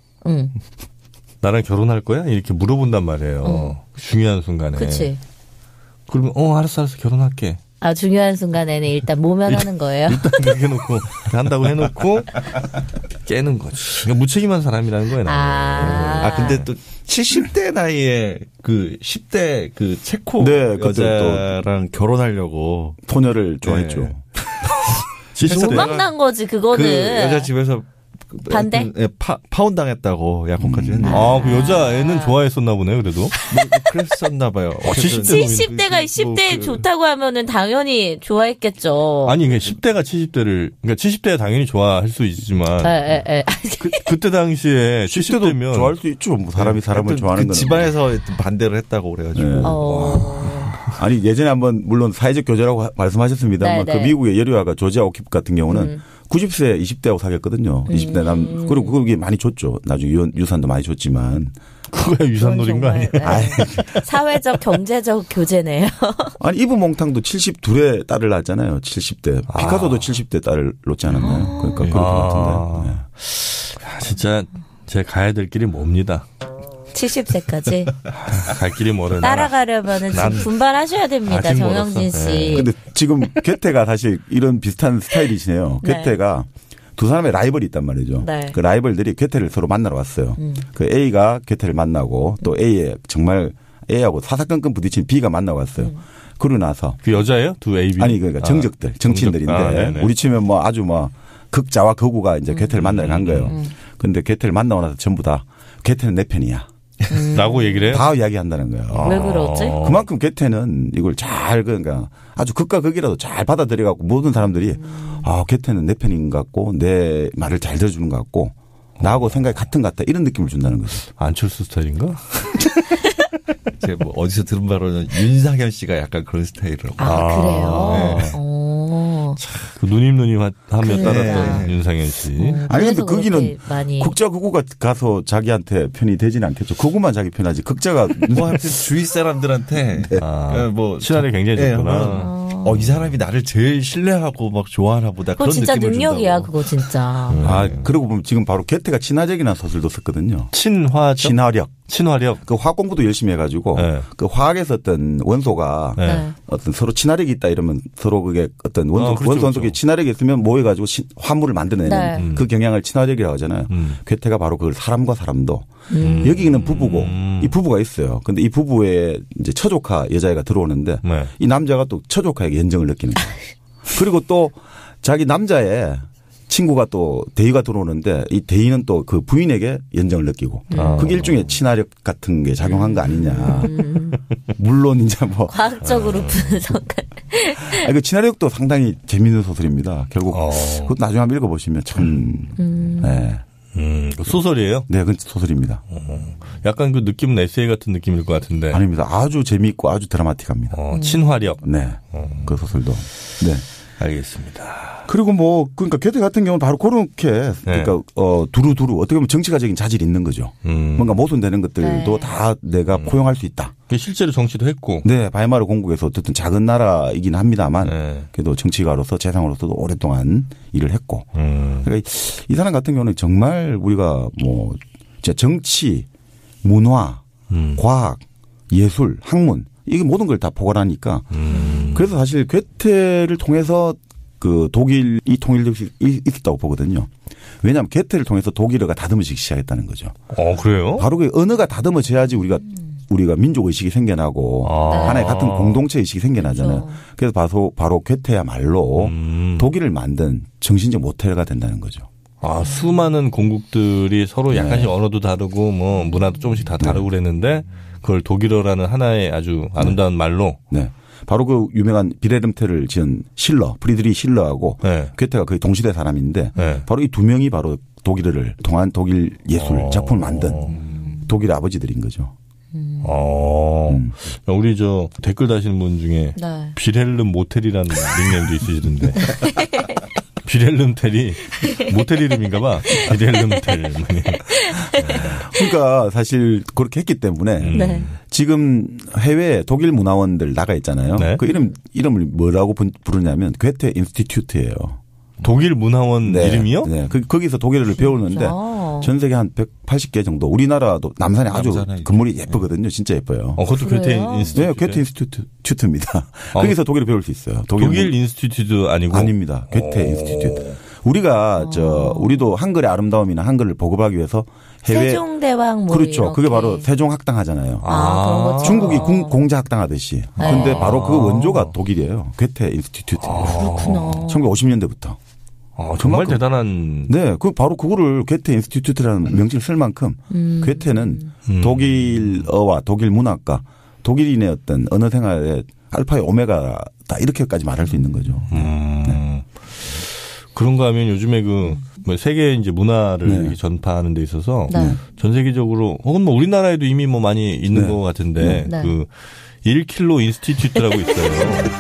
나랑 결혼할 거야? 이렇게 물어본단 말이에요. 중요한 순간에. 그치. 그러면 알았어 결혼할게. 중요한 순간에는 일단 모면하는 거예요. 일단 그렇게 해놓고 한다고 해놓고 깨는 거지. 그러니까 무책임한 사람이라는 거예요. 근데 또 70대 나이에 그 10대 그 체코 여자랑 결혼하려고 소녀를 좋아했죠. 도망난 거지 그거는. 그 여자 집에서 반대? 파혼 당했다고 약혼까지 했는데. 그 여자애는 좋아했었나 보네요, 그래도. 그랬었나 봐요. 70대가 10대 좋다고 하면은 당연히 좋아했겠죠. 아니, 그러니까 10대가 70대를, 그러니까 70대가 당연히 좋아할 수 있지만. 그때 당시에 70대면. 좋아할 수 있죠. 뭐 사람이 사람을 좋아하는 건. 집안에서 반대를 했다고 그래가지고. 아니 예전에 한번 물론 사회적 교제라고 말씀하셨습니다만 그 미국의 여류화가 조지아 오킵 같은 경우는 90세 20대하고 사귀었거든요. 20대 남 그리고 그게 많이 줬죠. 나중에 유산도 많이 줬지만. 그거야 유산놀인 거 아니에요? 네. 사회적 경제적 교제네요. 아니 이브 몽탕도 72의 딸을 낳았잖아요. 70대. 피카소도 70대 딸을 놓지 않았나요? 그러니까 그럴 것 같은데. 네. 진짜 제 가야 될 길이 멉니다. 70세까지 갈 길이 멀어요. 따라가려면은 지금 분발하셔야 됩니다, 정영진 씨. 근데 지금 괴테가 사실 이런 비슷한 스타일이시네요. 괴테가 두 사람의 라이벌이 있단 말이죠. 네. 그 라이벌들이 괴테를 서로 만나러 왔어요. 그 A가 괴테를 만나고 또 A의 정말 A하고 사사건건 부딪힌 B가 만나고 왔어요. 그러고 나서 그 여자예요? 두 A, B? 아니 그러니까 정적들, 정치인들인데 우리 치면 뭐 아주 뭐 극자와 극우가 이제 괴테를 만나러 간 거예요. 근데 괴테를 만나고 나서 전부 다 괴테는 내 편이야. 라고 얘기를 해요? 다 이야기한다는 거예요. 왜 그러지? 그만큼 괴테는 이걸 잘 그러니까 아주 극과 극이라도 잘 받아들여갖고 모든 사람들이 괴테는 내 편인 것 같고 내 말을 잘 들어주는 것 같고 나하고 생각이 같은 것 같다 이런 느낌을 준다는 거죠. 안철수 스타일인가? 제가 뭐 어디서 들은 바로는 윤상현 씨가 약간 그런 스타일이라고. 그래요? 네. 그 누님 하며 따랐던 윤상현 씨. 아니 근데 거기는 극자 극우가 가서 자기한테 편이 되지는 않겠죠. 극우만 자기 편하지. 극자가 뭐 하여튼 주위 사람들한테 뭐 친화력이 굉장히 좋구나. 이 사람이 나를 제일 신뢰하고 막 좋아하나 보다. 그거 그런 진짜 느낌을 능력이야, 준다고. 그거 진짜. 그러고 보면 지금 바로 괴테가 친화적이라는 소설도 썼거든요. 친화력. 그 화학 공부도 열심히 해가지고 그 화학에서 어떤 원소가 어떤 서로 친화력이 있다 이러면 서로 그게 어떤 원소 속에 친화력이 있으면 모여가지고 화물을 만들어내는 그 경향을 친화력이라고 하잖아요. 괴테가 바로 그걸 사람과 사람도 여기는 부부고 이 부부가 있어요. 근데 이 부부에 이제 처조카 여자애가 들어오는데 이 남자가 또 처조카에게 연정을 느끼는 거예요. 그리고 또 자기 남자의 친구가 또 대의가 들어오는데 이 대의는 또 그 부인에게 연정을 느끼고 그게 일종의 친화력 같은 게 작용한 거 아니냐. 물론 이제 뭐 과학적으로 분석할. 그 친화력도 상당히 재미있는 소설입니다. 결국 그것도 나중에 한번 읽어보시면 참. 네. 소설이에요? 네, 그건 소설입니다. 약간 그 느낌은 에세이 같은 느낌일 것 같은데. 아닙니다. 아주 재미있고 아주 드라마틱합니다. 친화력. 네. 그 소설도. 네. 알겠습니다. 그리고 뭐 그러니까 괴테 같은 경우는 바로 그렇게 그러니까 두루두루 어떻게 보면 정치가적인 자질이 있는 거죠. 뭔가 모순되는 것들도 다 내가 포용할 수 있다. 실제로 정치도 했고. 네, 바이마르 공국에서 어쨌든 작은 나라이긴 합니다만 그래도 정치가로서 재상으로서도 오랫동안 일을 했고. 그러니까 이 사람 같은 경우는 정말 우리가 뭐 진짜 정치, 문화, 과학, 예술, 학문 이게 모든 걸 다 포괄하니까 그래서 사실 괴테를 통해서 그 독일이 통일될 수 있었다고 보거든요. 왜냐하면 괴테를 통해서 독일어가 다듬어지기 시작했다는 거죠. 그래요? 바로 그 언어가 다듬어져야지 우리가 민족 의식이 생겨나고 하나의 같은 공동체 의식이 생겨나잖아요. 그래서 바로 괴테야말로 독일을 만든 정신적 모태가 된다는 거죠. 수많은 공국들이 서로 약간씩 언어도 다르고 뭐 문화도 조금씩 다 다르고 그랬는데 그걸 독일어라는 하나의 아주 아름다운 말로. 네. 바로 그 유명한 비레름 테를 지은 프리드리히 실러하고 괴테가 거의 동시대 사람인데 바로 이 두 명이 바로 독일어를 통한 독일 예술 작품을 만든 독일 아버지들인 거죠. 우리 댓글 다시는 분 중에 비렐름 모텔이라는 닉네임도 있으시던데. 비렐름 텔이 모텔 이름인가 봐. 비렐름 텔. 그러니까 사실 그렇게 했기 때문에 지금 해외에 독일 문화원들 나가 있잖아요. 그 이름을 뭐라고 부르냐면 괴테 인스티튜트예요. 독일 문화원 이름이요? 네. 거기서 독일어를 배우는데 전 세계 한 180개 정도. 우리나라도 남산에 아주 건물이 예쁘거든요. 진짜 예뻐요. 그것도 괴테 인스티튜트. 네, 괴테 인스티튜트입니다. 거기서 독일을 배울 수 있어요. 독일 인스티튜트 아니고? 아닙니다. 괴테 인스티튜트. 우리가 우리도 한글의 아름다움이나 한글을 보급하기 위해서 해외 세종대왕 뭐 그렇죠. 이렇게. 그게 바로 세종학당 하잖아요. 그런 거죠. 중국이 공자학당 하듯이. 그런데 바로 그 원조가 독일이에요. 괴테 인스티튜트. 그렇구나. 1950년대부터. 정말 대단한. 네, 바로 그거를 괴테 인스티튜트라는 명칭을 쓸 만큼 괴테는 독일어와 독일 문학과 독일인의 어떤 언어 생활의 알파의 오메가다 이렇게까지 말할 수 있는 거죠. 네. 그런가 하면 요즘에 세계 이제 문화를 전파하는 데 있어서 전 세계적으로 혹은 뭐 우리나라에도 이미 뭐 많이 있는 것 같은데 1kg 인스티튜트라고 있어요.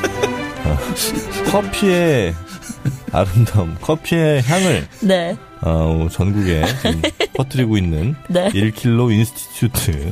커피의 아름다움, 커피의 향을 네. 전국에 지금 퍼뜨리고 있는 네. 1kg 인스티튜트.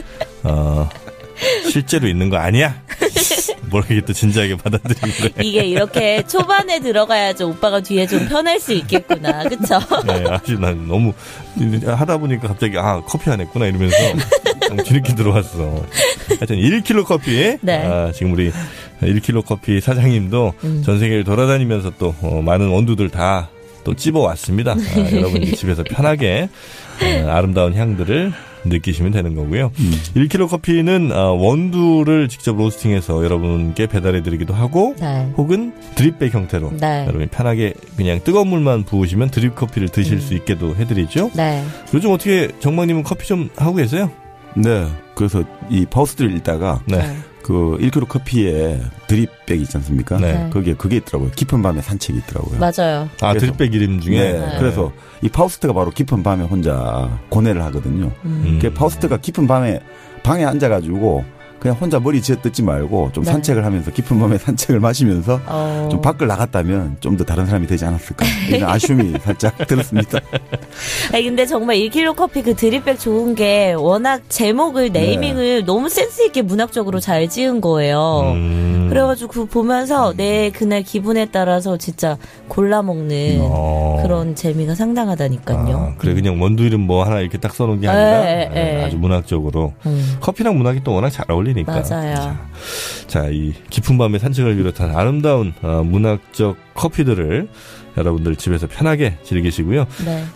실제로 있는 거 아니야? 모르게 또 진지하게 받아들이는데. 이게 이렇게 초반에 들어가야지 오빠가 뒤에 좀 편할 수 있겠구나. 그쵸? 네, 아주 난 너무 하다 보니까 갑자기 커피 안 했구나 이러면서 뒤늦게 들어왔어. 하여튼 1kg 커피. 네. 지금 우리 1kg 커피 사장님도 전 세계를 돌아다니면서 또 많은 원두들 다 또 찝어왔습니다. 여러분이 집에서 편하게 아름다운 향들을 느끼시면 되는 거고요. 1kg 커피는 원두를 직접 로스팅해서 여러분께 배달해드리기도 하고 네. 혹은 드립백 형태로 네. 여러분이 편하게 그냥 뜨거운 물만 부으시면 드립 커피를 드실 수 있게도 해드리죠. 네. 요즘 어떻게 정박님은 커피 좀 하고 계세요? 네. 그래서 이 파우스트를 읽다가 네. 그 1kg 커피에 드립백 있지 않습니까? 네. 거기에 그게 있더라고요. 깊은 밤에 산책이 있더라고요. 맞아요. 드립백 이름 중에? 네. 그래서 이 파우스트가 바로 깊은 밤에 혼자 고뇌를 하거든요. 그 파우스트가 깊은 밤에 방에 앉아가지고 그냥 혼자 머리 쥐어뜯지 말고 좀 네. 산책을 하면서 깊은 밤에 산책을 마시면서 좀 밖을 나갔다면 좀 더 다른 사람이 되지 않았을까 이런 아쉬움이 살짝 들었습니다. 아니 근데 정말 1kg 커피 그 드립백 좋은 게 워낙 제목을 네이밍을 너무 센스 있게 문학적으로 잘 지은 거예요. 그래가지고 그거 보면서 내 그날 기분에 따라서 진짜 골라 먹는 그런 재미가 상당하다니까요. 그래 그냥 원두 이름 뭐 하나 이렇게 딱 써놓은 게 아니라 아주 문학적으로 커피랑 문학이 또 워낙 잘 어울리니까. 맞아요. 자, 이 깊은 밤의 산책을 비롯한 아름다운 문학적 커피들을 여러분들 집에서 편하게 즐기시고요. 네.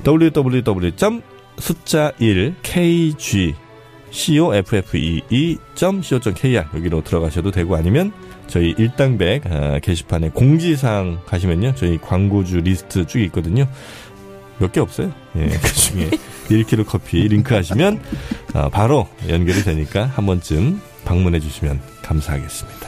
www.숫자1kg.coffee.co.kr 여기로 들어가셔도 되고 아니면 저희 일당백 게시판에 공지사항 가시면요. 저희 광고주 리스트 쭉 있거든요. 몇 개 없어요. 예, 그 중에 1kg 커피 링크 하시면 바로 연결이 되니까 한 번쯤 방문해 주시면 감사하겠습니다.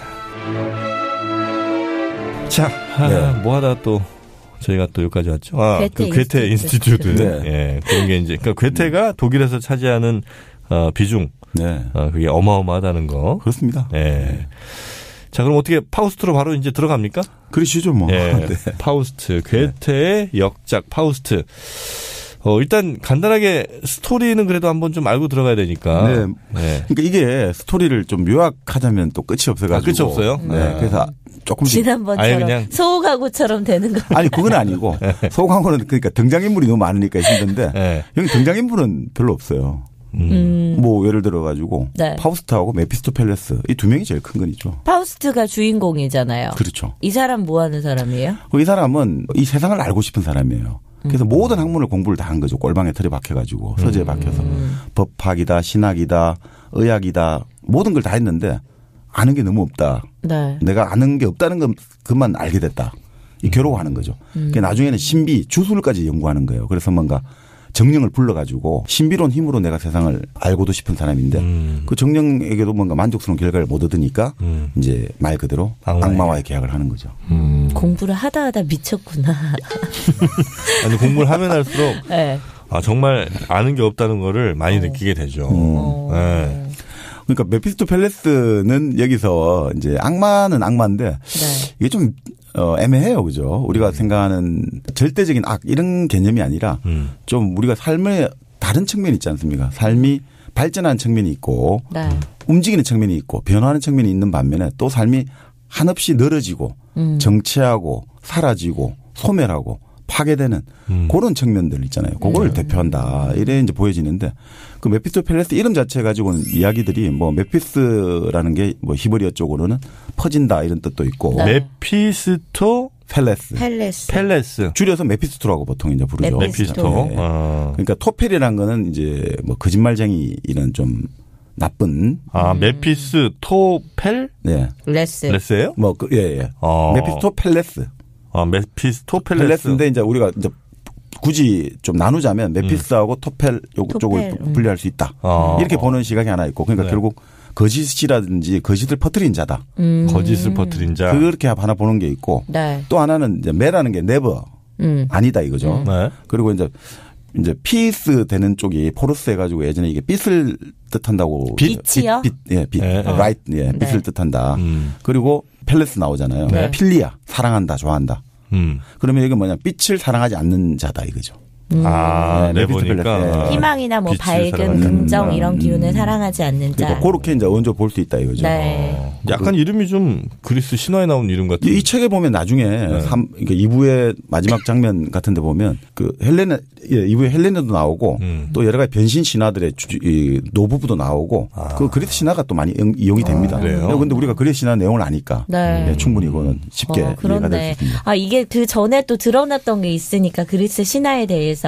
자, 뭐 하다 또 저희가 또 여기까지 왔죠. 괴테 인스티튜트. 네. 예, 그런 게 이제 그러니까 괴테가 독일에서 차지하는 비중. 네. 그게 어마어마하다는 거. 그렇습니다. 예. 네. 자, 그럼 어떻게 파우스트로 바로 이제 들어갑니까? 그러시죠, 뭐. 예, 네. 파우스트. 괴테의 역작 파우스트. 일단 간단하게 스토리는 그래도 한번 좀 알고 들어가야 되니까. 네. 네. 그러니까 이게 스토리를 좀 요약하자면 또 끝이 없어가지고. 끝이 없어요? 네. 그래서 조금씩. 지난번처럼 그냥 소광고처럼 되는 거. 아니 그건 아니고 소광고는 그러니까 등장인물이 너무 많으니까 힘든데 네. 여기 등장인물은 별로 없어요. 뭐 예를 들어가지고 네. 파우스트하고 메피스토펠레스 이 두 명이 제일 큰 건이죠. 파우스트가 주인공이잖아요. 그렇죠. 이 사람 뭐 하는 사람이에요? 이 사람은 이 세상을 알고 싶은 사람이에요. 그래서 모든 학문을 공부를 다 한 거죠. 꼴방에 틀에 박혀가지고 서재에 박혀서 법학이다, 신학이다, 의학이다 모든 걸 다 했는데 아는 게 너무 없다. 네. 내가 아는 게 없다는 것만 알게 됐다. 이 괴로워하는 거죠. 그러니까 나중에는 신비, 주술까지 연구하는 거예요. 그래서 뭔가 정령을 불러가지고 신비로운 힘으로 내가 세상을 알고도 싶은 사람인데 그 정령에게도 뭔가 만족스러운 결과를 못 얻으니까 이제 말 그대로 악마와의 계약을 하는 거죠. 공부를 하다 미쳤구나. 아니, 공부를 하면 할수록 네. 정말 아는 게 없다는 거를 많이 느끼게 되죠. 네. 그러니까 메피스토펠레스는 여기서 이제 악마는 악마인데 네. 이게 좀 애매해요. 그죠? 우리가 생각하는 절대적인 악 이런 개념이 아니라 좀 우리가 삶의 다른 측면이 있지 않습니까? 삶이 발전하는 측면이 있고 네. 움직이는 측면이 있고 변화하는 측면이 있는 반면에 또 삶이 한없이 늘어지고 정체하고 사라지고 소멸하고 파괴되는 그런 측면들 있잖아요. 그거를 대표한다. 이래 이제 보여지는데 그 메피스토펠레스 이름 자체 가지고는 이야기들이 뭐 메피스라는 게 뭐 히브리어 쪽으로는 퍼진다 이런 뜻도 있고. 네. 펠레스. 줄여서 메피스토라고 보통 이제 부르죠. 메피스토. 네. 그러니까 토펠이라는 거는 이제 뭐 거짓말쟁이 이런 좀 나쁜. 메피스토펠? 네. 레스예요? 뭐 예. 메피스토펠레스. 메피스토펠레스인데 이제 우리가 이제 굳이 좀 나누자면 메피스하고 토펠 쪽을 분리할 수 있다. 이렇게 보는 시각이 하나 있고 그러니까 결국 거짓이라든지 거짓을 퍼뜨린 자다. 거짓을 퍼뜨린 자. 그렇게 하나 보는 게 있고 네. 또 하나는 이제 매라는 게 네버 아니다 이거죠. 네. 그리고 이제 이제 피스 되는 쪽이 포르스 해가지고 예전에 이게 빛을 뜻한다고. 빛이요? 빛. 라이트, 빛을 뜻한다. 그리고 펠레스 나오잖아요. 네. 필리아, 사랑한다, 좋아한다. 그러면 이게 뭐냐, 빛을 사랑하지 않는 자다 이거죠. 네, 보니까 희망이나 뭐 밝음, 긍정 이런 기운을 사랑하지 않는 자. 그러니까 그렇게 이제 먼저 볼 수 있다 이거죠. 네. 약간 이름이 좀 그리스 신화에 나온 이름 같은. 이 책에 보면 나중에 그러니까 2부의 마지막 장면 같은데 보면 그 헬레나 2부에 헬레나도 나오고 또 여러 가지 변신 신화들의 노부부도 나오고 그 그리스 신화가 또 많이 이용이 됩니다. 그런데 우리가 그리스 신화 내용을 아니까 충분히 이거는 쉽게 이해가 될 수 있습니다. 이게 그 전에 또 드러났던 게 있으니까 그리스 신화에 대해서.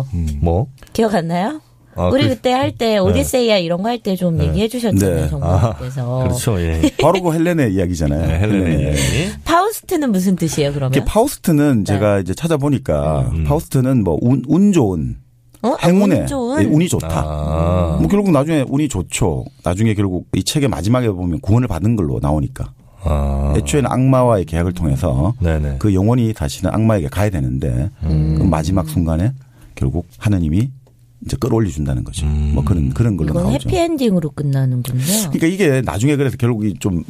뭐 기억 안 나요? 우리 그때 할 때 오디세이아 이런 거 할 때 좀 얘기해 주셨잖아요. 정보님께서. 그렇죠. 예. 바로 그 헬레네 이야기잖아요. 네, 헬레네 이야기. 파우스트는 무슨 뜻이에요, 그러면? 파우스트는 제가 이제 찾아보니까 파우스트는 뭐 운 좋은 행운에 운이 좋다. 뭐 결국 나중에 운이 좋죠. 나중에 결국 이 책의 마지막에 보면 구원을 받은 걸로 나오니까. 애초에는 악마와의 계약을 통해서 그 영혼이 다시는 악마에게 가야 되는데 그 마지막 순간에 결국 하나님이 이제 끌어올려 준다는 거죠. 뭐 그런 걸로 이건 나오죠. 해피엔딩으로 끝나는군요. 그러니까 이게 나중에 그래서 결국 좀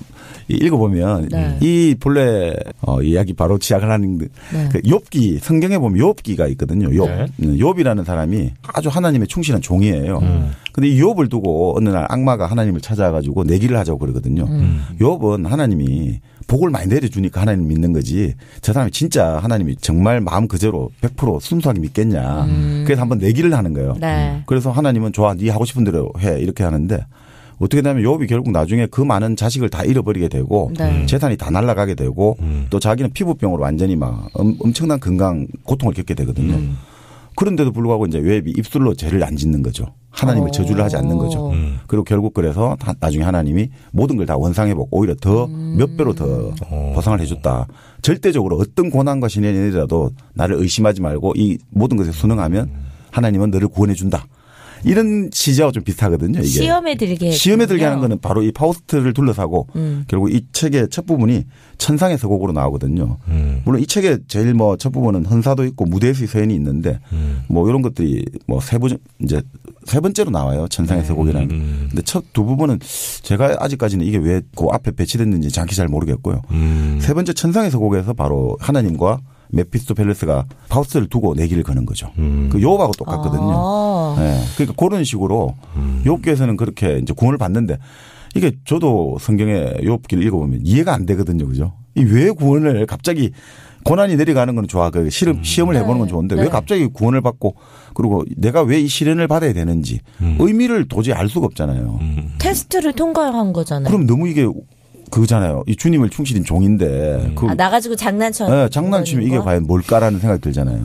읽어보면 이 본래 이야기 바로 시작을 하는 그 욥기 성경에 보면 욥기가 있거든요. 욥이라는 사람이 아주 하나님의 충실한 종이에요. 근데 이 욥을 두고 어느 날 악마가 하나님을 찾아가지고 내기를 하자고 그러거든요. 욥은 하나님이 복을 많이 내려주니까 하나님 믿는 거지. 저 사람이 진짜 하나님이 정말 마음 그대로 100% 순수하게 믿겠냐. 그래서 한번 내기를 하는 거예요. 그래서 하나님은 좋아, 네 하고 싶은 대로 해 이렇게 하는데 어떻게 되면 욥이 결국 나중에 그 많은 자식을 다 잃어버리게 되고 재산이 다 날아가게 되고 또 자기는 피부병으로 완전히 막 엄청난 고통을 겪게 되거든요. 그런데도 불구하고 이제 욥이 입술로 죄를 안 짓는 거죠. 하나님을 저주를 하지 않는 거죠. 그리고 결국 그래서 나중에 하나님이 모든 걸 다 원상회복 오히려 더 몇 배로 더 보상을 해줬다. 절대적으로 어떤 고난과 시련이 내리더라도 나를 의심하지 말고 이 모든 것에 순응하면 하나님은 너를 구원해 준다. 이런 시제와 좀 비슷하거든요. 이게. 시험에 들게 하는 거는 바로 이 파우스트를 둘러싸고 결국 이 책의 첫 부분이 천상의 서곡으로 나오거든요. 물론 이 책의 제일 뭐 첫 부분은 헌사도 있고 무대에서의 서연이 있는데 뭐 이런 것들이 뭐 이제 세 번째로 나와요. 천상의 서곡이라는. 근데 첫 두 부분은 제가 아직까지는 이게 왜 그 앞에 배치됐는지 정확히 잘 모르겠고요. 세 번째 천상의 서곡에서 바로 하나님과 메피스토펠레스가 파우스트를 두고 내기를 거는 거죠. 그 욥하고 똑같거든요. 네. 그러니까 그런 식으로 욥기에서는 그렇게 이제 구원을 받는데 이게 저도 성경의 욥기를 읽어보면 이해가 안 되거든요. 그죠? 이 왜 구원을 갑자기 고난이 내려가는 건 좋아. 그 시험을 해보는 건 좋은데 왜 갑자기 구원을 받고 그리고 내가 왜 이 시련을 받아야 되는지 의미를 도저히 알 수가 없잖아요. 테스트를 통과한 거잖아요. 그럼 너무 이게 그거잖아요. 이 주님을 충실인 종인데. 나가지고 장난쳐. 네, 장난치면 이게 과연 뭘까라는 생각이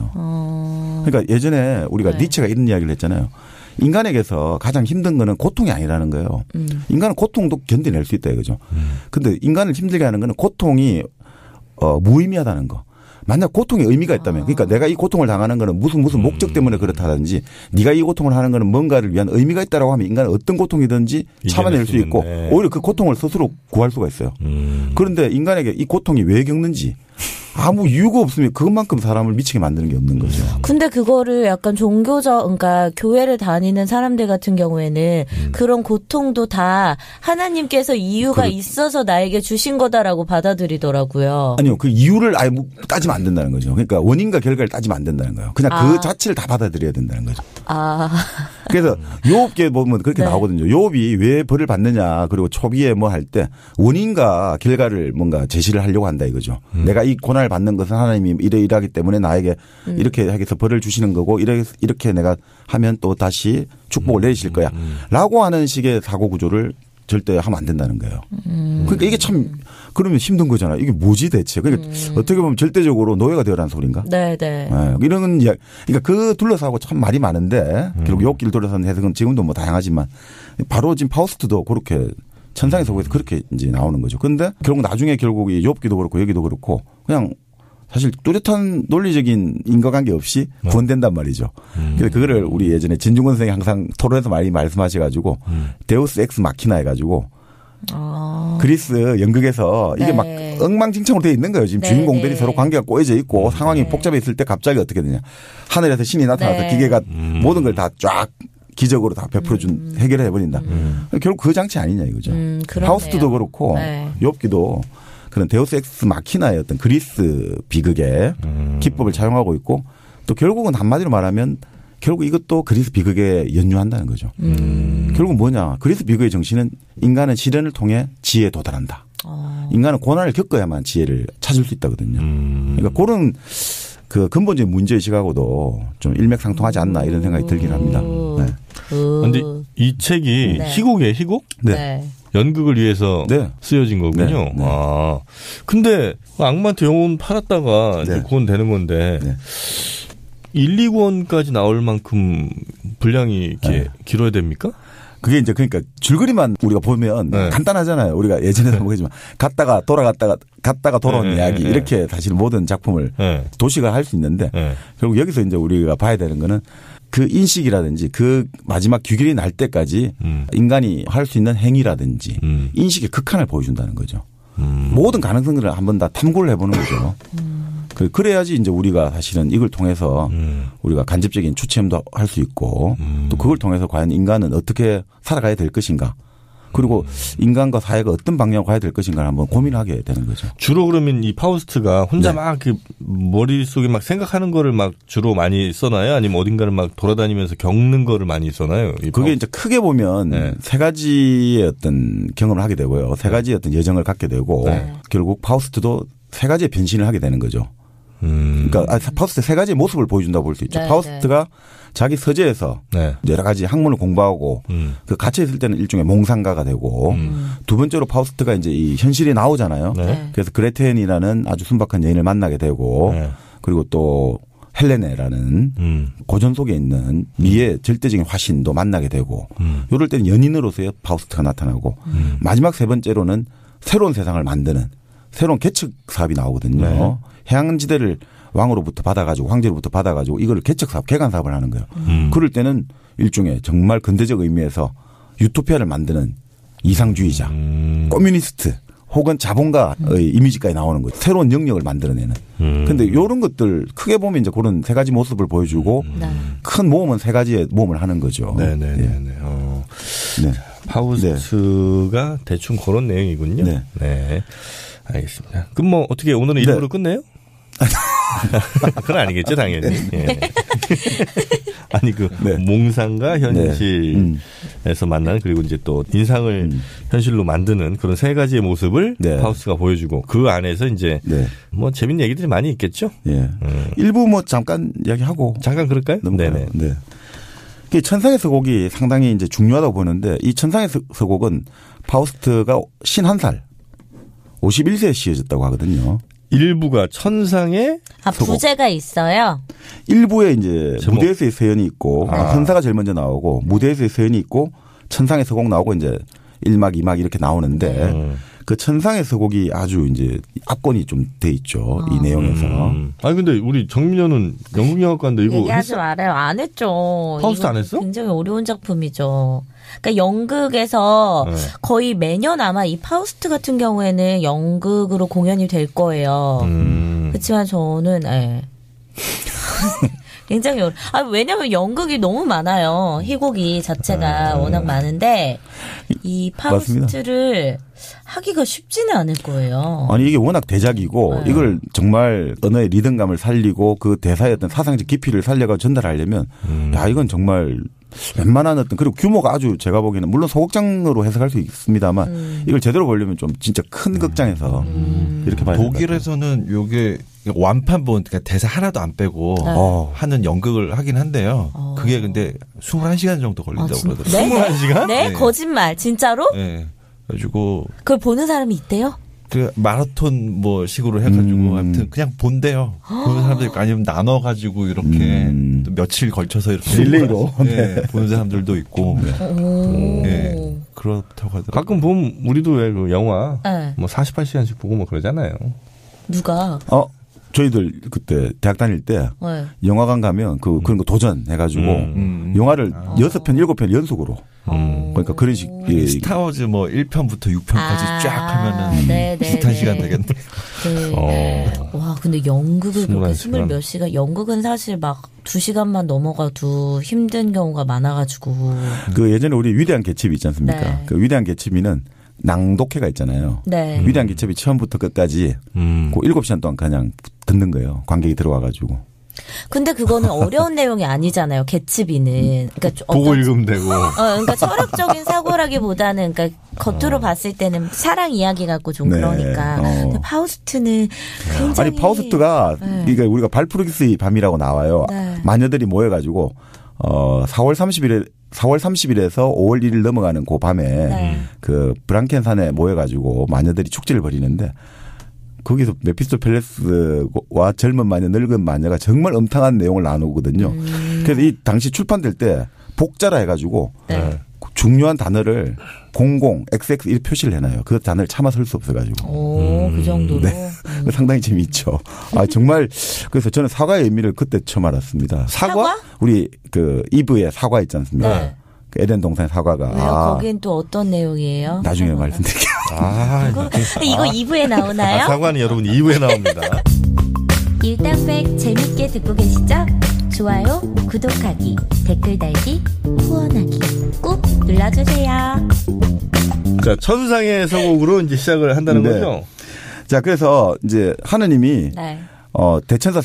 들잖아요. 그러니까 예전에 우리가 니체가 이런 이야기를 했잖아요. 인간에게서 가장 힘든 거는 고통이 아니라는 거예요. 인간은 고통도 견뎌낼 수 있다 이거죠. 근데 인간을 힘들게 하는 거는 고통이 무의미하다는 거. 만약 고통에 의미가 있다면 그러니까 내가 이 고통을 당하는 거는 무슨 목적 때문에 그렇다든지 네가 이 고통을 하는 거는 뭔가를 위한 의미가 있다라고 하면 인간은 어떤 고통이든지 참아낼 수 있고 오히려 그 고통을 스스로 구할 수가 있어요. 그런데 인간에게 이 고통이 왜 겪는지 아무 이유가 없으면 그것만큼 사람을 미치게 만드는 게 없는 거죠. 근데 그거를 약간 그러니까 교회를 다니는 사람들 같은 경우에는 그런 고통도 다 하나님께서 이유가 있어서 나에게 주신 거다라고 받아들이더라고요. 아니요. 그 이유를 아예 따지면 안 된다는 거죠. 그러니까 원인과 결과를 따지면 안 된다는 거예요. 그냥 그 자체를 다 받아들여야 된다는 거죠. 그래서 욥기에 보면 그렇게 나오거든요. 욥이 왜 벌을 받느냐 그리고 초기에 뭐 할 때 원인과 결과를 뭔가 제시를 하려고 한다 이거죠. 내가 이 고난을 받는 것은 하나님이 이러이러하기 때문에 나에게 이렇게 하게서 벌을 주시는 거고 이렇게 내가 하면 또 다시 축복을 내리실 거야 라고 하는 식의 사고 구조를 절대 하면 안 된다는 거예요. 그러니까 이게 참 그러면 힘든 거잖아요. 이게 뭐지 대체. 그러니까 어떻게 보면 절대적으로 노예가 되어라는 소리인가. 네. 이런 이야기. 그러니까 그 둘러싸고 참 말이 많은데 결국 욥기를 둘러싸는 해석은 지금도 뭐 다양하지만 바로 지금 파우스트도 그렇게 천상의 서곡에서 그렇게 이제 나오는 거죠. 그런데 결국 이 욥기도 그렇고 여기도 그렇고 그냥 사실 뚜렷한 논리적인 인과관계 없이 구원된단 말이죠. 그래서 그거를 우리 예전에 진중권 선생이 항상 토론에서 많이 말씀하셔가지고 데우스 엑스 마키나 해가지고 그리스 연극에서 이게 네. 막 엉망진창으로 되어 있는 거예요. 지금 네, 주인공들이 네. 서로 관계가 꼬여져 있고 상황이 복잡했을 때 갑자기 어떻게 되냐. 하늘에서 신이 나타나서 기계가 모든 걸 다 쫙 기적으로 다 베풀어준 해결해 버린다. 결국 그 장치 아니냐 이거죠. 파우스트도 그렇고 욥기도 그런 데우스 엑스 마키나의 어떤 그리스 비극의 기법을 차용하고 있고 또 결국은 한마디로 말하면 결국 이것도 그리스 비극에 연유한다는 거죠. 결국 뭐냐. 그리스 비극의 정신은 인간은 시련을 통해 지혜에 도달한다. 인간은 고난을 겪어야만 지혜를 찾을 수 있다거든요. 그러니까 그런 그 근본적인 문제의식하고도 좀 일맥상통하지 않나 이런 생각이 들긴 합니다. 네. 근데 이 책이 희곡이에요, 희곡? 네. 연극을 위해서 쓰여진 거군요. 네. 아. 근데 악마한테 영혼 팔았다가 이제 구원 되는 건데 1, 2권까지 나올 만큼 분량이 이렇게 길어야 됩니까? 그게 이제 그러니까 줄거리만 우리가 보면 간단하잖아요. 우리가 예전에도 보겠지만 갔다가 돌아온 이야기 이렇게 사실 모든 작품을 도식을 할 수 있는데 결국 여기서 이제 우리가 봐야 되는 거는 그 인식이라든지 그 마지막 규결이 날 때까지 인간이 할 수 있는 행위라든지 인식의 극한을 보여준다는 거죠. 모든 가능성들을 한번 다 탐구를 해보는 거죠. 그래야지 이제 우리가 사실은 이걸 통해서 우리가 간접적인 추체험도 할 수 있고 또 그걸 통해서 과연 인간은 어떻게 살아가야 될 것인가 그리고 인간과 사회가 어떤 방향으로 가야 될 것인가를 한번 고민하게 되는 거죠. 주로 그러면 이 파우스트가 혼자 막 그 머릿속에 막 생각하는 거를 막 주로 많이 써나요? 아니면 어딘가를 막 돌아다니면서 겪는 거를 많이 써나요? 그게 이제 크게 보면 세 가지의 어떤 경험을 하게 되고요. 세 가지의 어떤 여정을 갖게 되고 결국 파우스트도 세 가지의 변신을 하게 되는 거죠. 그러니까 파우스트 세 가지의 모습을 보여준다고 볼 수 있죠. 파우스트가 자기 서재에서 여러 가지 학문을 공부하고 그 갇혀 있을 때는 일종의 몽상가가 되고 두 번째로 파우스트가 이제 이 현실에 나오잖아요. 그래서 그레텐이라는 아주 순박한 여인을 만나게 되고 그리고 또 헬레네라는 고전 속에 있는 미의 절대적인 화신도 만나게 되고 이럴 때는 연인으로서의 파우스트가 나타나고 마지막 세 번째로는 새로운 세상을 만드는 새로운 개척 사업이 나오거든요. 해양지대를 왕으로부터 받아가지고 황제로부터 받아가지고 이걸 개척 사업, 개간 사업을 하는 거예요. 그럴 때는 일종의 정말 근대적 의미에서 유토피아를 만드는 이상주의자, 커뮤니스트 혹은 자본가의 이미지까지 나오는 거죠. 새로운 영역을 만들어내는. 그런데 이런 것들 크게 보면 이제 그런 세 가지 모습을 보여주고 큰 모험은 세 가지의 모험을 하는 거죠. 네네네. 파우스트가 대충 그런 내용이군요. 네. 알겠습니다. 그럼 뭐 어떻게 오늘은 일부러 끝내요? 그건 아니겠죠, 당연히. 아니 몽상과 현실에서 만나는 그리고 이제 또 인상을 현실로 만드는 그런 세 가지의 모습을 파우스트가 보여주고 그 안에서 이제 뭐 재밌는 얘기들이 많이 있겠죠. 일부 뭐 잠깐 이야기하고 잠깐 그럴까요? 네네. 천상의 서곡이 상당히 이제 중요하다고 보는데 이 천상의 서곡은 파우스트가 51살 51세에 씌어졌다고 하거든요. 일부가 천상의 부제가 있어요. 일부에 이제 제목. 무대에서의 서연이 있고 천사가 제일 먼저 나오고 무대에서의 서연이 있고 천상의 서곡 나오고 이제 1막 2막 이렇게 나오는데 그 천상의 서곡이 아주 이제 압권이 좀 돼 있죠. 이 내용에서. 아니 근데 우리 정민현은 연극영화과인데 이거 얘기하지 말아요. 안 했죠. 파우스트 안 했어? 굉장히 어려운 작품이죠. 그러니까 연극에서 거의 매년 아마 이 파우스트 같은 경우에는 연극으로 공연이 될 거예요. 그렇지만 저는 굉장히 왜냐하면 연극이 너무 많아요. 희곡이 자체가 워낙 많은데 이 파우스트를 하기가 쉽지는 않을 거예요. 아니 이게 워낙 대작이고 이걸 정말 언어의 리듬감을 살리고 그 대사의 어떤 사상적 깊이를 살려가 전달하려면 야 이건 정말 웬만한 어떤 그리고 규모가 아주 제가 보기에는 물론 소극장으로 해석할 수 있습니다만 이걸 제대로 보려면 좀 진짜 큰 극장에서 이렇게 봐야 됩니다. 독일에서는 요게 완판본 그러니까 대사 하나도 안 빼고 하는 연극을 하긴 한데요. 그게 근데 21시간 정도 걸린다고 그러더라고요. 네? 21시간? 네? 거짓말. 진짜로? 네. 그래가지고 그걸 보는 사람이 있대요? 그 마라톤 뭐 식으로 해가지고 아무튼 그냥 본대요. 보는 사람들 있고 아니면 나눠가지고 이렇게 또 며칠 걸쳐서 이렇게 릴레이로 보는 사람들도 있고 그렇다고 하더라고요. 가끔 보면 우리도 왜 그 영화 뭐 48시간씩 보고 뭐 그러잖아요. 누가? 저희들 그때 대학 다닐 때 네. 영화관 가면 그런 거 도전해가지고 영화를 6편, 7편 연속으로. 그러니까 그런 식. 스타워즈 뭐 1편부터 6편까지 쫙 하면은 네, 비슷한 네, 시간 네. 되겠네. 네. 와, 근데 연극을 그렇게 21시간. 20몇 시간, 연극은 사실 막 2시간만 넘어가도 힘든 경우가 많아가지고. 그 예전에 우리 위대한 개첩이 있지 않습니까? 네. 그 위대한 개첩이는 낭독회가 있잖아요. 네. 위대한 개첩이 처음부터 끝까지 그 7시간 동안 그냥 듣는 거예요. 관객이 들어와가지고. 근데 그거는 어려운 내용이 아니잖아요. 개츠비는. 그러니까 보고 읽으면 되고. 그러니까 철학적인 사고라기보다는 그러니까 겉으로 봤을 때는 사랑 이야기 같고 좀 네. 그러니까. 근데 파우스트는 굉장히 아니 파우스트가 그러니까 우리가 발푸르기스의 밤이라고 나와요. 네. 마녀들이 모여가지고 4월 30일에서 5월 1일 넘어가는 그 밤에 네. 그 브랑켄산에 모여가지고 마녀들이 축제를 벌이는데 거기서 메피스토펠레스와 젊은 마녀, 늙은 마녀가 정말 엄청난 내용을 나누거든요. 그래서 이 당시 출판될 때 복자라 해가지고 네. 중요한 단어를 00, XX 이렇게 표시를 해놔요. 그 단어를 차마 쓸 수 없어가지고. 오, 그 정도로. 네. 상당히 재미있죠. 아, 정말. 그래서 저는 사과의 의미를 그때 처음 알았습니다. 사과? 우리 그 이브의 사과 있지 않습니까? 네. 그 에덴 동산의 사과가. 왜요? 거긴 또 어떤 내용이에요? 나중에 말씀드릴게요. 이거 2부에 나오나요? 사과는 여러분 2부에 나옵니다. 일당백 재밌게 듣고 계시죠? 좋아요, 구독하기, 댓글 달기, 후원하기 꾹 눌러주세요. 자, 천상의 서곡으로 이제 시작을 한다는 네. 거죠? 자, 그래서 이제 하느님이 네. 대천사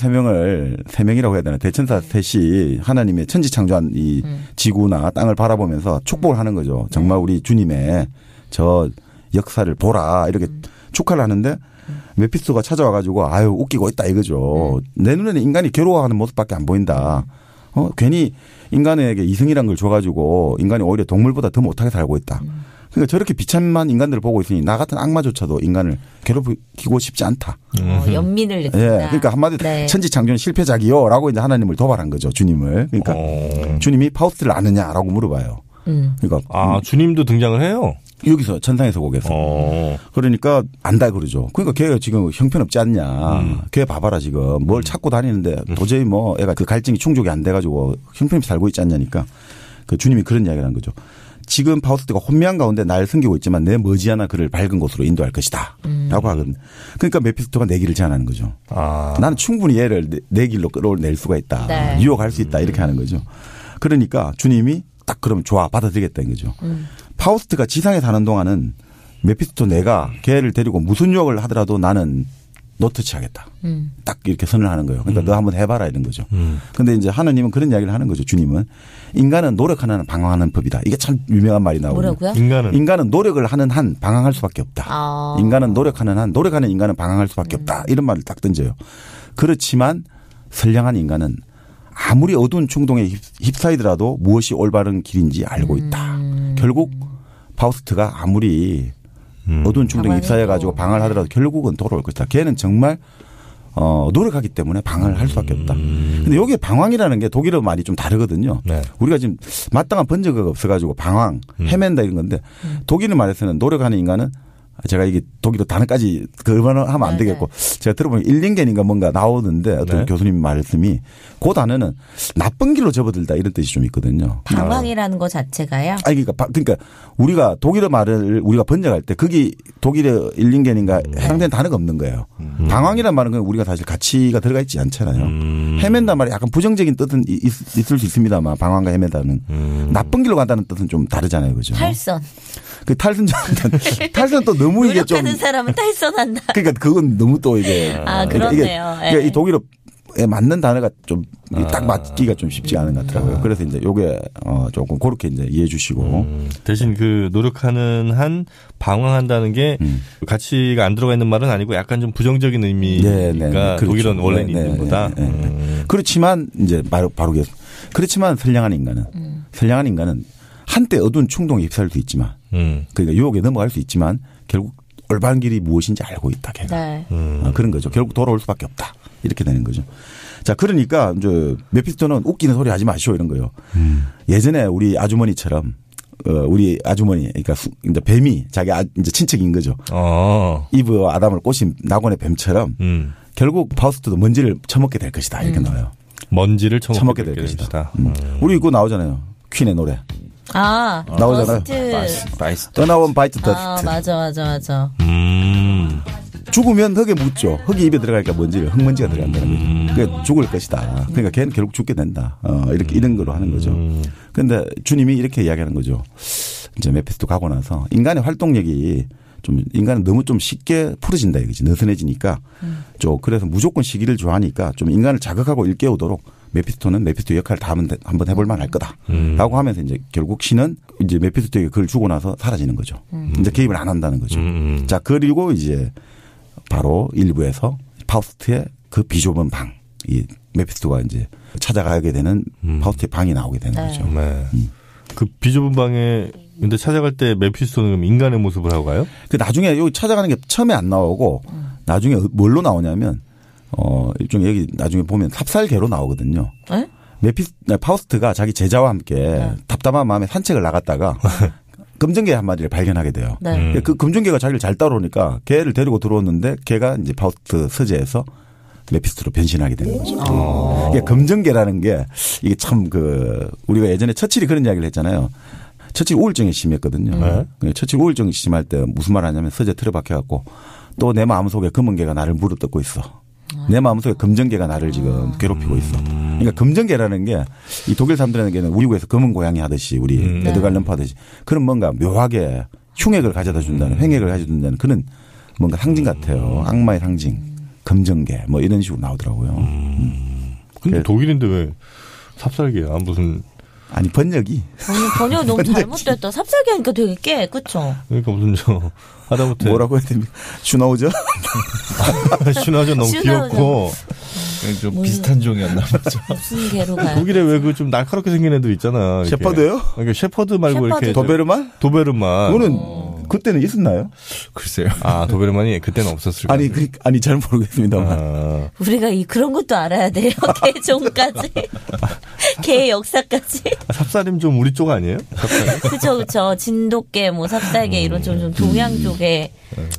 3명이라고 해야 되나? 대천사 셋이 하나님의 천지 창조한 이 지구나 땅을 바라보면서 축복을 하는 거죠. 정말 우리 주님의 저 역사를 보라 이렇게 축하를 하는데 메피스토가 찾아와가지고 아유 웃기고 있다 이거죠. 내 눈에는 인간이 괴로워하는 모습밖에 안 보인다. 괜히 인간에게 이승이란 걸 줘가지고 인간이 오히려 동물보다 더 못하게 살고 있다. 그러니까 저렇게 비참한 인간들을 보고 있으니 나 같은 악마조차도 인간을 괴롭히고 싶지 않다. 연민을 느낀다. 예, 그러니까 한마디로 네. 천지창조는 실패작이요라고 이제 하나님을 도발한 거죠. 주님을. 그러니까 주님이 파우스트를 아느냐라고 물어봐요. 그러니까 주님도 등장을 해요. 여기서 천상의 서곡에서. 그러니까 안다 그러죠. 그러니까 걔가 지금 형편없지 않냐. 걔 봐봐라 지금 뭘 찾고 다니는데 도저히 뭐 애가 그 갈증이 충족이 안 돼가지고 형편없이 살고 있지 않냐니까 그 주님이 그런 이야기를 한 거죠. 지금 파우스트가 혼미한 가운데 날 숨기고 있지만 내 머지않아 그를 밝은 곳으로 인도할 것이다. 라고 하거든. 그러니까 메피스토가 내 길을 제안하는 거죠. 나는 충분히 얘를 내 길로 끌어낼 수가 있다. 네. 유혹할 수 있다. 이렇게 하는 거죠. 그러니까 주님이 딱 그러면 좋아 받아들이겠다는 거죠. 파우스트가 지상에 사는 동안은 메피스토 내가 걔를 데리고 무슨 유혹을 하더라도 나는 노터치 하겠다. 딱 이렇게 선을 하는 거예요. 그러니까 너 한번 해봐라 이런 거죠. 근데 이제 하느님은 그런 이야기를 하는 거죠. 주님은. 인간은 노력하는 한 방황하는 법이다. 이게 참 유명한 말이 나오거든요. 뭐라고요? 인간은 노력을 하는 한 방황할 수밖에 없다. 인간은 노력하는 한 노력하는 인간은 방황할 수밖에 없다. 이런 말을 딱 던져요. 그렇지만 선량한 인간은 아무리 어두운 충동에 휩싸이더라도 무엇이 올바른 길인지 알고 있다. 결국 파우스트가 아무리 어두운 충동에 휩싸여가지고 방황을 하더라도 결국은 돌아올 것이다. 걔는 정말 노력하기 때문에 방황을 할 수밖에 없다. 근데 여기에 방황이라는 게 독일어 말이 좀 다르거든요. 네. 우리가 지금 마땅한 번역어가 없어가지고 방황, 헤맨다 이런 건데 독일어 말에서는 노력하는 인간은 제가 이게 독일어 단어까지 그만하면 안 되겠고 제가 들어보면 일링겐인가 뭔가 나오는데 어떤 교수님 말씀이 그 단어는 나쁜 길로 접어들다 이런 뜻이 좀 있거든요. 방황이라는 거 자체가요? 아니 그러니까 우리가 독일어 말을 우리가 번역할 때 그게 독일어 일링겐인가 해당되는 단어가 없는 거예요. 방황이라는 말은 그냥 우리가 사실 가치가 들어가 있지 않잖아요. 헤맨다 말이 약간 부정적인 뜻은 있을 수 있습니다만 방황과 헤매다는 나쁜 길로 간다는 뜻은 좀 다르잖아요, 그죠? 탈선. 그 탈선 또 너무 이게 좀 노력하는 사람은 탈선한다. 그러니까 그건 너무 또 이게 그렇네요. 그러니까 이 독일어에 맞는 단어가 좀 딱 맞기가 좀 쉽지 않은 것 같더라고요. 그래서 이제 요게 조금 그렇게 이제 이해해 주시고 대신 그 노력하는 한 방황한다는 게 가치가 안 들어가 있는 말은 아니고 약간 좀 부정적인 의미가 그렇죠. 독일어는 원래 있는 거다. 그렇지만 이제 바로 그렇지만 선량한 인간은 한때 어두운 충동에 휩싸일 수 있지만 그러니까 유혹에 넘어갈 수 있지만 결국 올바른 길이 무엇인지 알고 있다. 걔가. 네. 그런 거죠. 결국 돌아올 수밖에 없다. 이렇게 되는 거죠. 자, 그러니까 이제 메피스토는 웃기는 소리 하지 마시오 이런 거예요. 예전에 우리 아주머니처럼 우리 아주머니 그러니까 이제 뱀이 자기 이제 친척인 거죠. 이브와 아담을 꼬신 낙원의 뱀처럼 결국 파우스트도 먼지를 처먹게 될 것이다. 이렇게 나와요. 먼지를 처먹게 될 것이다. 우리 이거 나오잖아요. 퀸의 노래. 나오잖아요. 바이스트. 떠나온 바이트 더스트. 맞아. 죽으면 흙에 묻죠. 흙이 입에 들어가니까 흙먼지가 들어간다는 거죠. 그러니까 죽을 것이다. 그러니까 걔는 결국 죽게 된다. 이렇게 이런 걸로 하는 거죠. 그런데 주님이 이렇게 이야기하는 거죠. 이제 메피스토 가고 나서 인간의 활동력이 좀 인간은 너무 좀 쉽게 풀어진다 이거지. 느슨해지니까. 그래서 무조건 시기를 좋아하니까 좀 인간을 자극하고 일깨우도록 메피스토는 메피스토 역할을 다 한번 해볼 만할 거다. 라고 하면서 이제 결국 신은 이제 메피스토에게 그걸 주고 나서 사라지는 거죠. 이제 개입을 안 한다는 거죠. 자, 그리고 이제 바로 일부에서 파우스트의 그 비좁은 방, 이 메피스토가 이제 찾아가게 되는 파우스트의 방이 나오게 되는 거죠. 네. 그 비좁은 방에 근데 찾아갈 때 메피스토는 인간의 모습을 하고 가요? 그 나중에 여기 찾아가는 게 처음에 안 나오고 나중에 뭘로 나오냐면 일종의 여기 나중에 보면 삽살개로 나오거든요. 파우스트가 자기 제자와 함께 답답한 마음에 산책을 나갔다가 금전개 한 마리를 발견하게 돼요. 그 금전개가 자기를 잘 따라오니까 개를 데리고 들어오는데 개가 이제 파우스트 서재에서 메피스토로 변신하게 되는 거죠. 이게 금전개라는 게 이게 참 우리가 예전에 처칠이 그런 이야기를 했잖아요. 처칠 우울증이 심했거든요. 처칠 우울증이 심할 때 무슨 말 하냐면 서재 틀에 박혀갖고 또 내 마음속에 검은개가 나를 물어뜯고 있어. 내 마음속에 금전개가 나를 지금 괴롭히고 있어. 그러니까 금전개라는 게 이 독일 사람들에게는 우리국에서 검은 고양이 하듯이 우리 에드갈 럼프 하듯이 그런 뭔가 묘하게 흉액을 가져다 준다는 횡액을 가져다 준다는 그런 뭔가 상징 같아요. 악마의 상징. 금전개 뭐 이런 식으로 나오더라고요. 근데 독일인데 왜 삽살개야? 무슨 아니 번역이 너무 잘못됐다. 삽살개 하니까 되게 깨. 그쵸? 그러니까 무슨 하다못해 뭐라고 해야 됩니까? 슈나우저? 슈나우저 너무 귀엽고 좀 비슷한 종이었나 보죠. 무슨 개로 가요? 독일에 왜 그 좀 날카롭게 생긴 애들 있잖아. 셰퍼드요? 그러니까 셰퍼드 말고 이렇게 도베르만? 그거는 그때는 있었나요? 글쎄요. 도베르만이 그때는 없었을 거예요. 아니 잘 모르겠습니다만. 우리가 그런 것도 알아야 돼요. 개종까지. 개의 역사까지. 삽살임 좀 우리 쪽 아니에요? 그쵸. 진돗개, 삽살개 이런 좀 동양 쪽에.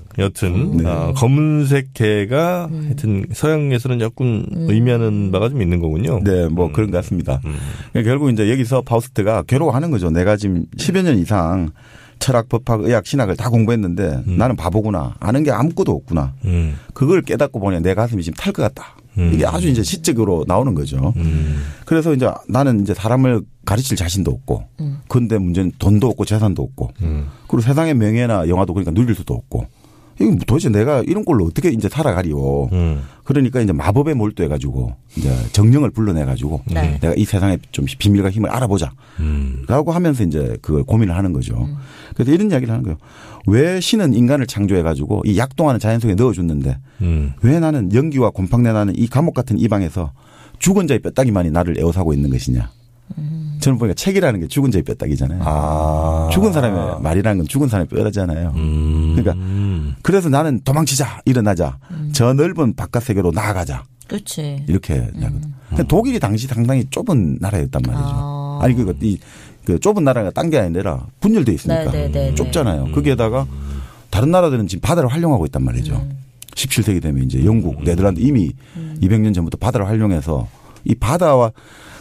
여튼 검은색 개가 하여튼 서양에서는 조금 의미하는 바가 좀 있는 거군요. 네, 뭐 그런 것 같습니다. 결국 이제 여기서 파우스트가 괴로워하는 거죠. 내가 지금 10여 년 이상 철학, 법학, 의학, 신학을 다 공부했는데 나는 바보구나. 아는 게 아무것도 없구나. 그걸 깨닫고 보니 내 가슴이 지금 탈 것 같다. 이게 아주 이제 시적으로 나오는 거죠. 그래서 이제 나는 이제 사람을 가르칠 자신도 없고 근데 문제는 돈도 없고 재산도 없고 그리고 세상의 명예나 영화도 그러니까 누릴 수도 없고 이거 도대체 내가 이런 꼴로 어떻게 이제 살아가리요. 그러니까 이제 마법에 몰두해가지고 이제 정령을 불러내가지고 내가 이 세상의 좀 비밀과 힘을 알아보자. 라고 하면서 이제 그걸 고민을 하는 거죠. 그래서 이런 이야기를 하는 거예요. 왜 신은 인간을 창조해가지고 이 약동하는 자연 속에 넣어줬는데 왜 나는 연기와 곰팡내 나는 이 감옥 같은 이 방에서 죽은 자의 뼈다귀만이 나를 에워싸고 있는 것이냐. 저는 보니까 책이라는 게 죽은 자의 뼈다귀잖아요. 죽은 사람의 말이라는 건 죽은 사람의 뼈라잖아요. 그러니까 그래서 나는 도망치자, 일어나자, 저 넓은 바깥 세계로 나아가자. 그렇지. 이렇게. 독일이 당시 상당히 좁은 나라였단 말이죠. 아니 그 좁은 나라가 딴 게 아니라 분열돼 있으니까 좁잖아요. 거기에다가 다른 나라들은 지금 바다를 활용하고 있단 말이죠. 17세기 되면 이제 영국, 네덜란드 이미 200년 전부터 바다를 활용해서 이 바다와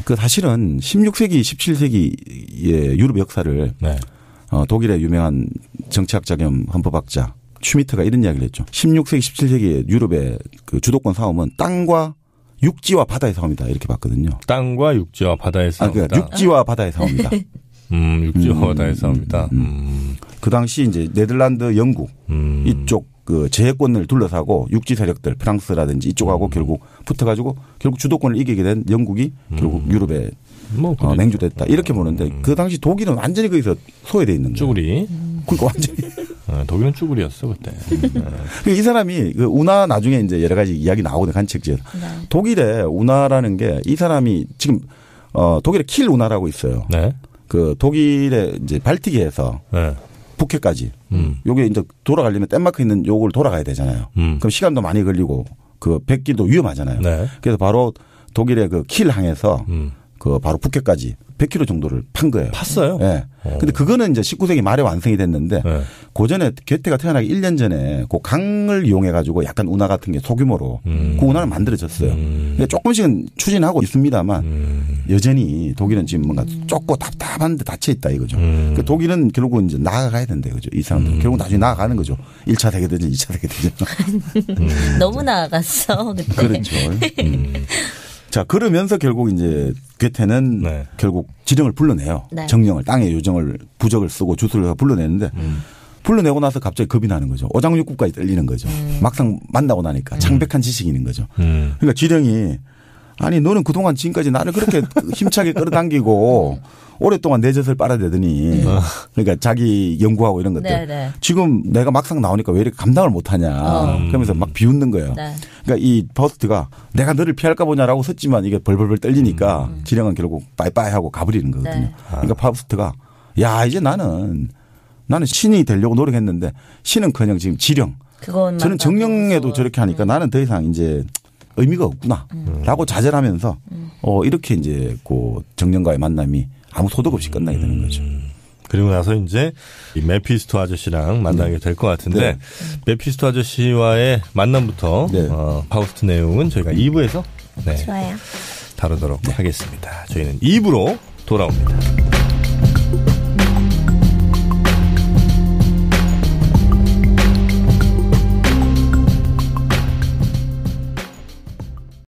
사실은 16세기, 17세기의 유럽 역사를 독일의 유명한 정치학자 겸 헌법학자 슈미트가 이런 이야기를 했죠. 16세기, 17세기의 유럽의 그 주도권 싸움은 땅과 육지와 바다의 싸움이다 이렇게 봤거든요. 땅과 육지와 바다의 싸움이다. 그러니까 육지와 바다의 싸움이다. 육지와 바다의 싸움이다. 그 당시 이제 네덜란드, 영국 이쪽 그 제해권을 둘러싸고 육지 세력들 프랑스라든지 이쪽하고 결국 붙어가지고 결국 주도권을 이기게 된 영국이 결국 유럽에 맹주됐다 이렇게 보는데 그 당시 독일은 완전히 거기서 소외돼 있는 거예요. 쭈구리. 그러니까 완전히. 독일은 쭈구리였어 그때. 이 사람이 그 운하 나중에 이제 여러 가지 이야기 나오거든요. 간책지에서. 독일의 운하라는 게 이 사람이 지금 독일의 킬 운하라고 있어요. 네. 그 독일의 이제 발티기에서 북해까지. 요게 이제 돌아가려면 덴마크 있는 요걸 돌아가야 되잖아요. 그럼 시간도 많이 걸리고 그 백길도 위험하잖아요. 네. 그래서 바로 독일의 그 킬 항에서 그 바로 푸켓까지 100km 정도를 판 거예요. 팠어요? 예. 근데 그거는 이제 19세기 말에 완성이 됐는데 고전에 괴테가 태어나기 1년 전에 그 강을 이용해 가지고 약간 운하 같은 게 소규모로 그 운하를 만들어졌어요. 근데 조금씩은 추진하고 있습니다만 여전히 독일은 지금 뭔가 좁고 답답한데 닫혀 있다 이거죠. 그러니까 독일은 결국은 이제 나아가야 된대요. 그죠. 이 사람들은 결국 나중에 나아가는 거죠. 1차 세계대전, 2차 세계대전. 너무 나아갔어. 그때. 그렇죠. 자, 그러면서 결국 이제 괴테는 네. 결국 지령을 불러내요. 네. 정령을, 땅의 요정을 부적을 쓰고 주술을 불러내는데 불러내고 나서 갑자기 겁이 나는 거죠. 오장육부까지 떨리는 거죠. 막상 만나고 나니까 창백한 지식이 있는 거죠. 그러니까 지령이 아니 너는 그동안 지금까지 나를 그렇게 힘차게 끌어당기고 오랫동안 내 젖을 빨아대더니 그러니까 자기 연구하고 이런 것들 네네. 지금 내가 막상 나오니까 왜 이렇게 감당을 못하냐 그러면서 막 비웃는 거예요. 네. 그러니까 이 버스트가 내가 너를 피할까 보냐라고 섰지만 이게 벌벌벌 떨리니까 지령은 결국 빠이빠이 하고 가버리는 거거든요. 네. 그러니까 버스트가 야 이제 나는 신이 되려고 노력했는데 신은커녕 지금 지령 저는 정령에도 저렇게 하니까 나는 더 이상 이제 의미가 없구나라고 좌절하면서 이렇게 이제 그 정령과의 만남이 아무 소득 없이 끝나게 되는 거죠. 그리고 나서 이제 이 메피스토 아저씨랑 만나게 될 것 같은데 네. 메피스토 아저씨와의 만남부터 네. 파우스트 내용은 저희가 2부에서 좋아요. 다루도록 하겠습니다. 저희는 2부로 돌아옵니다.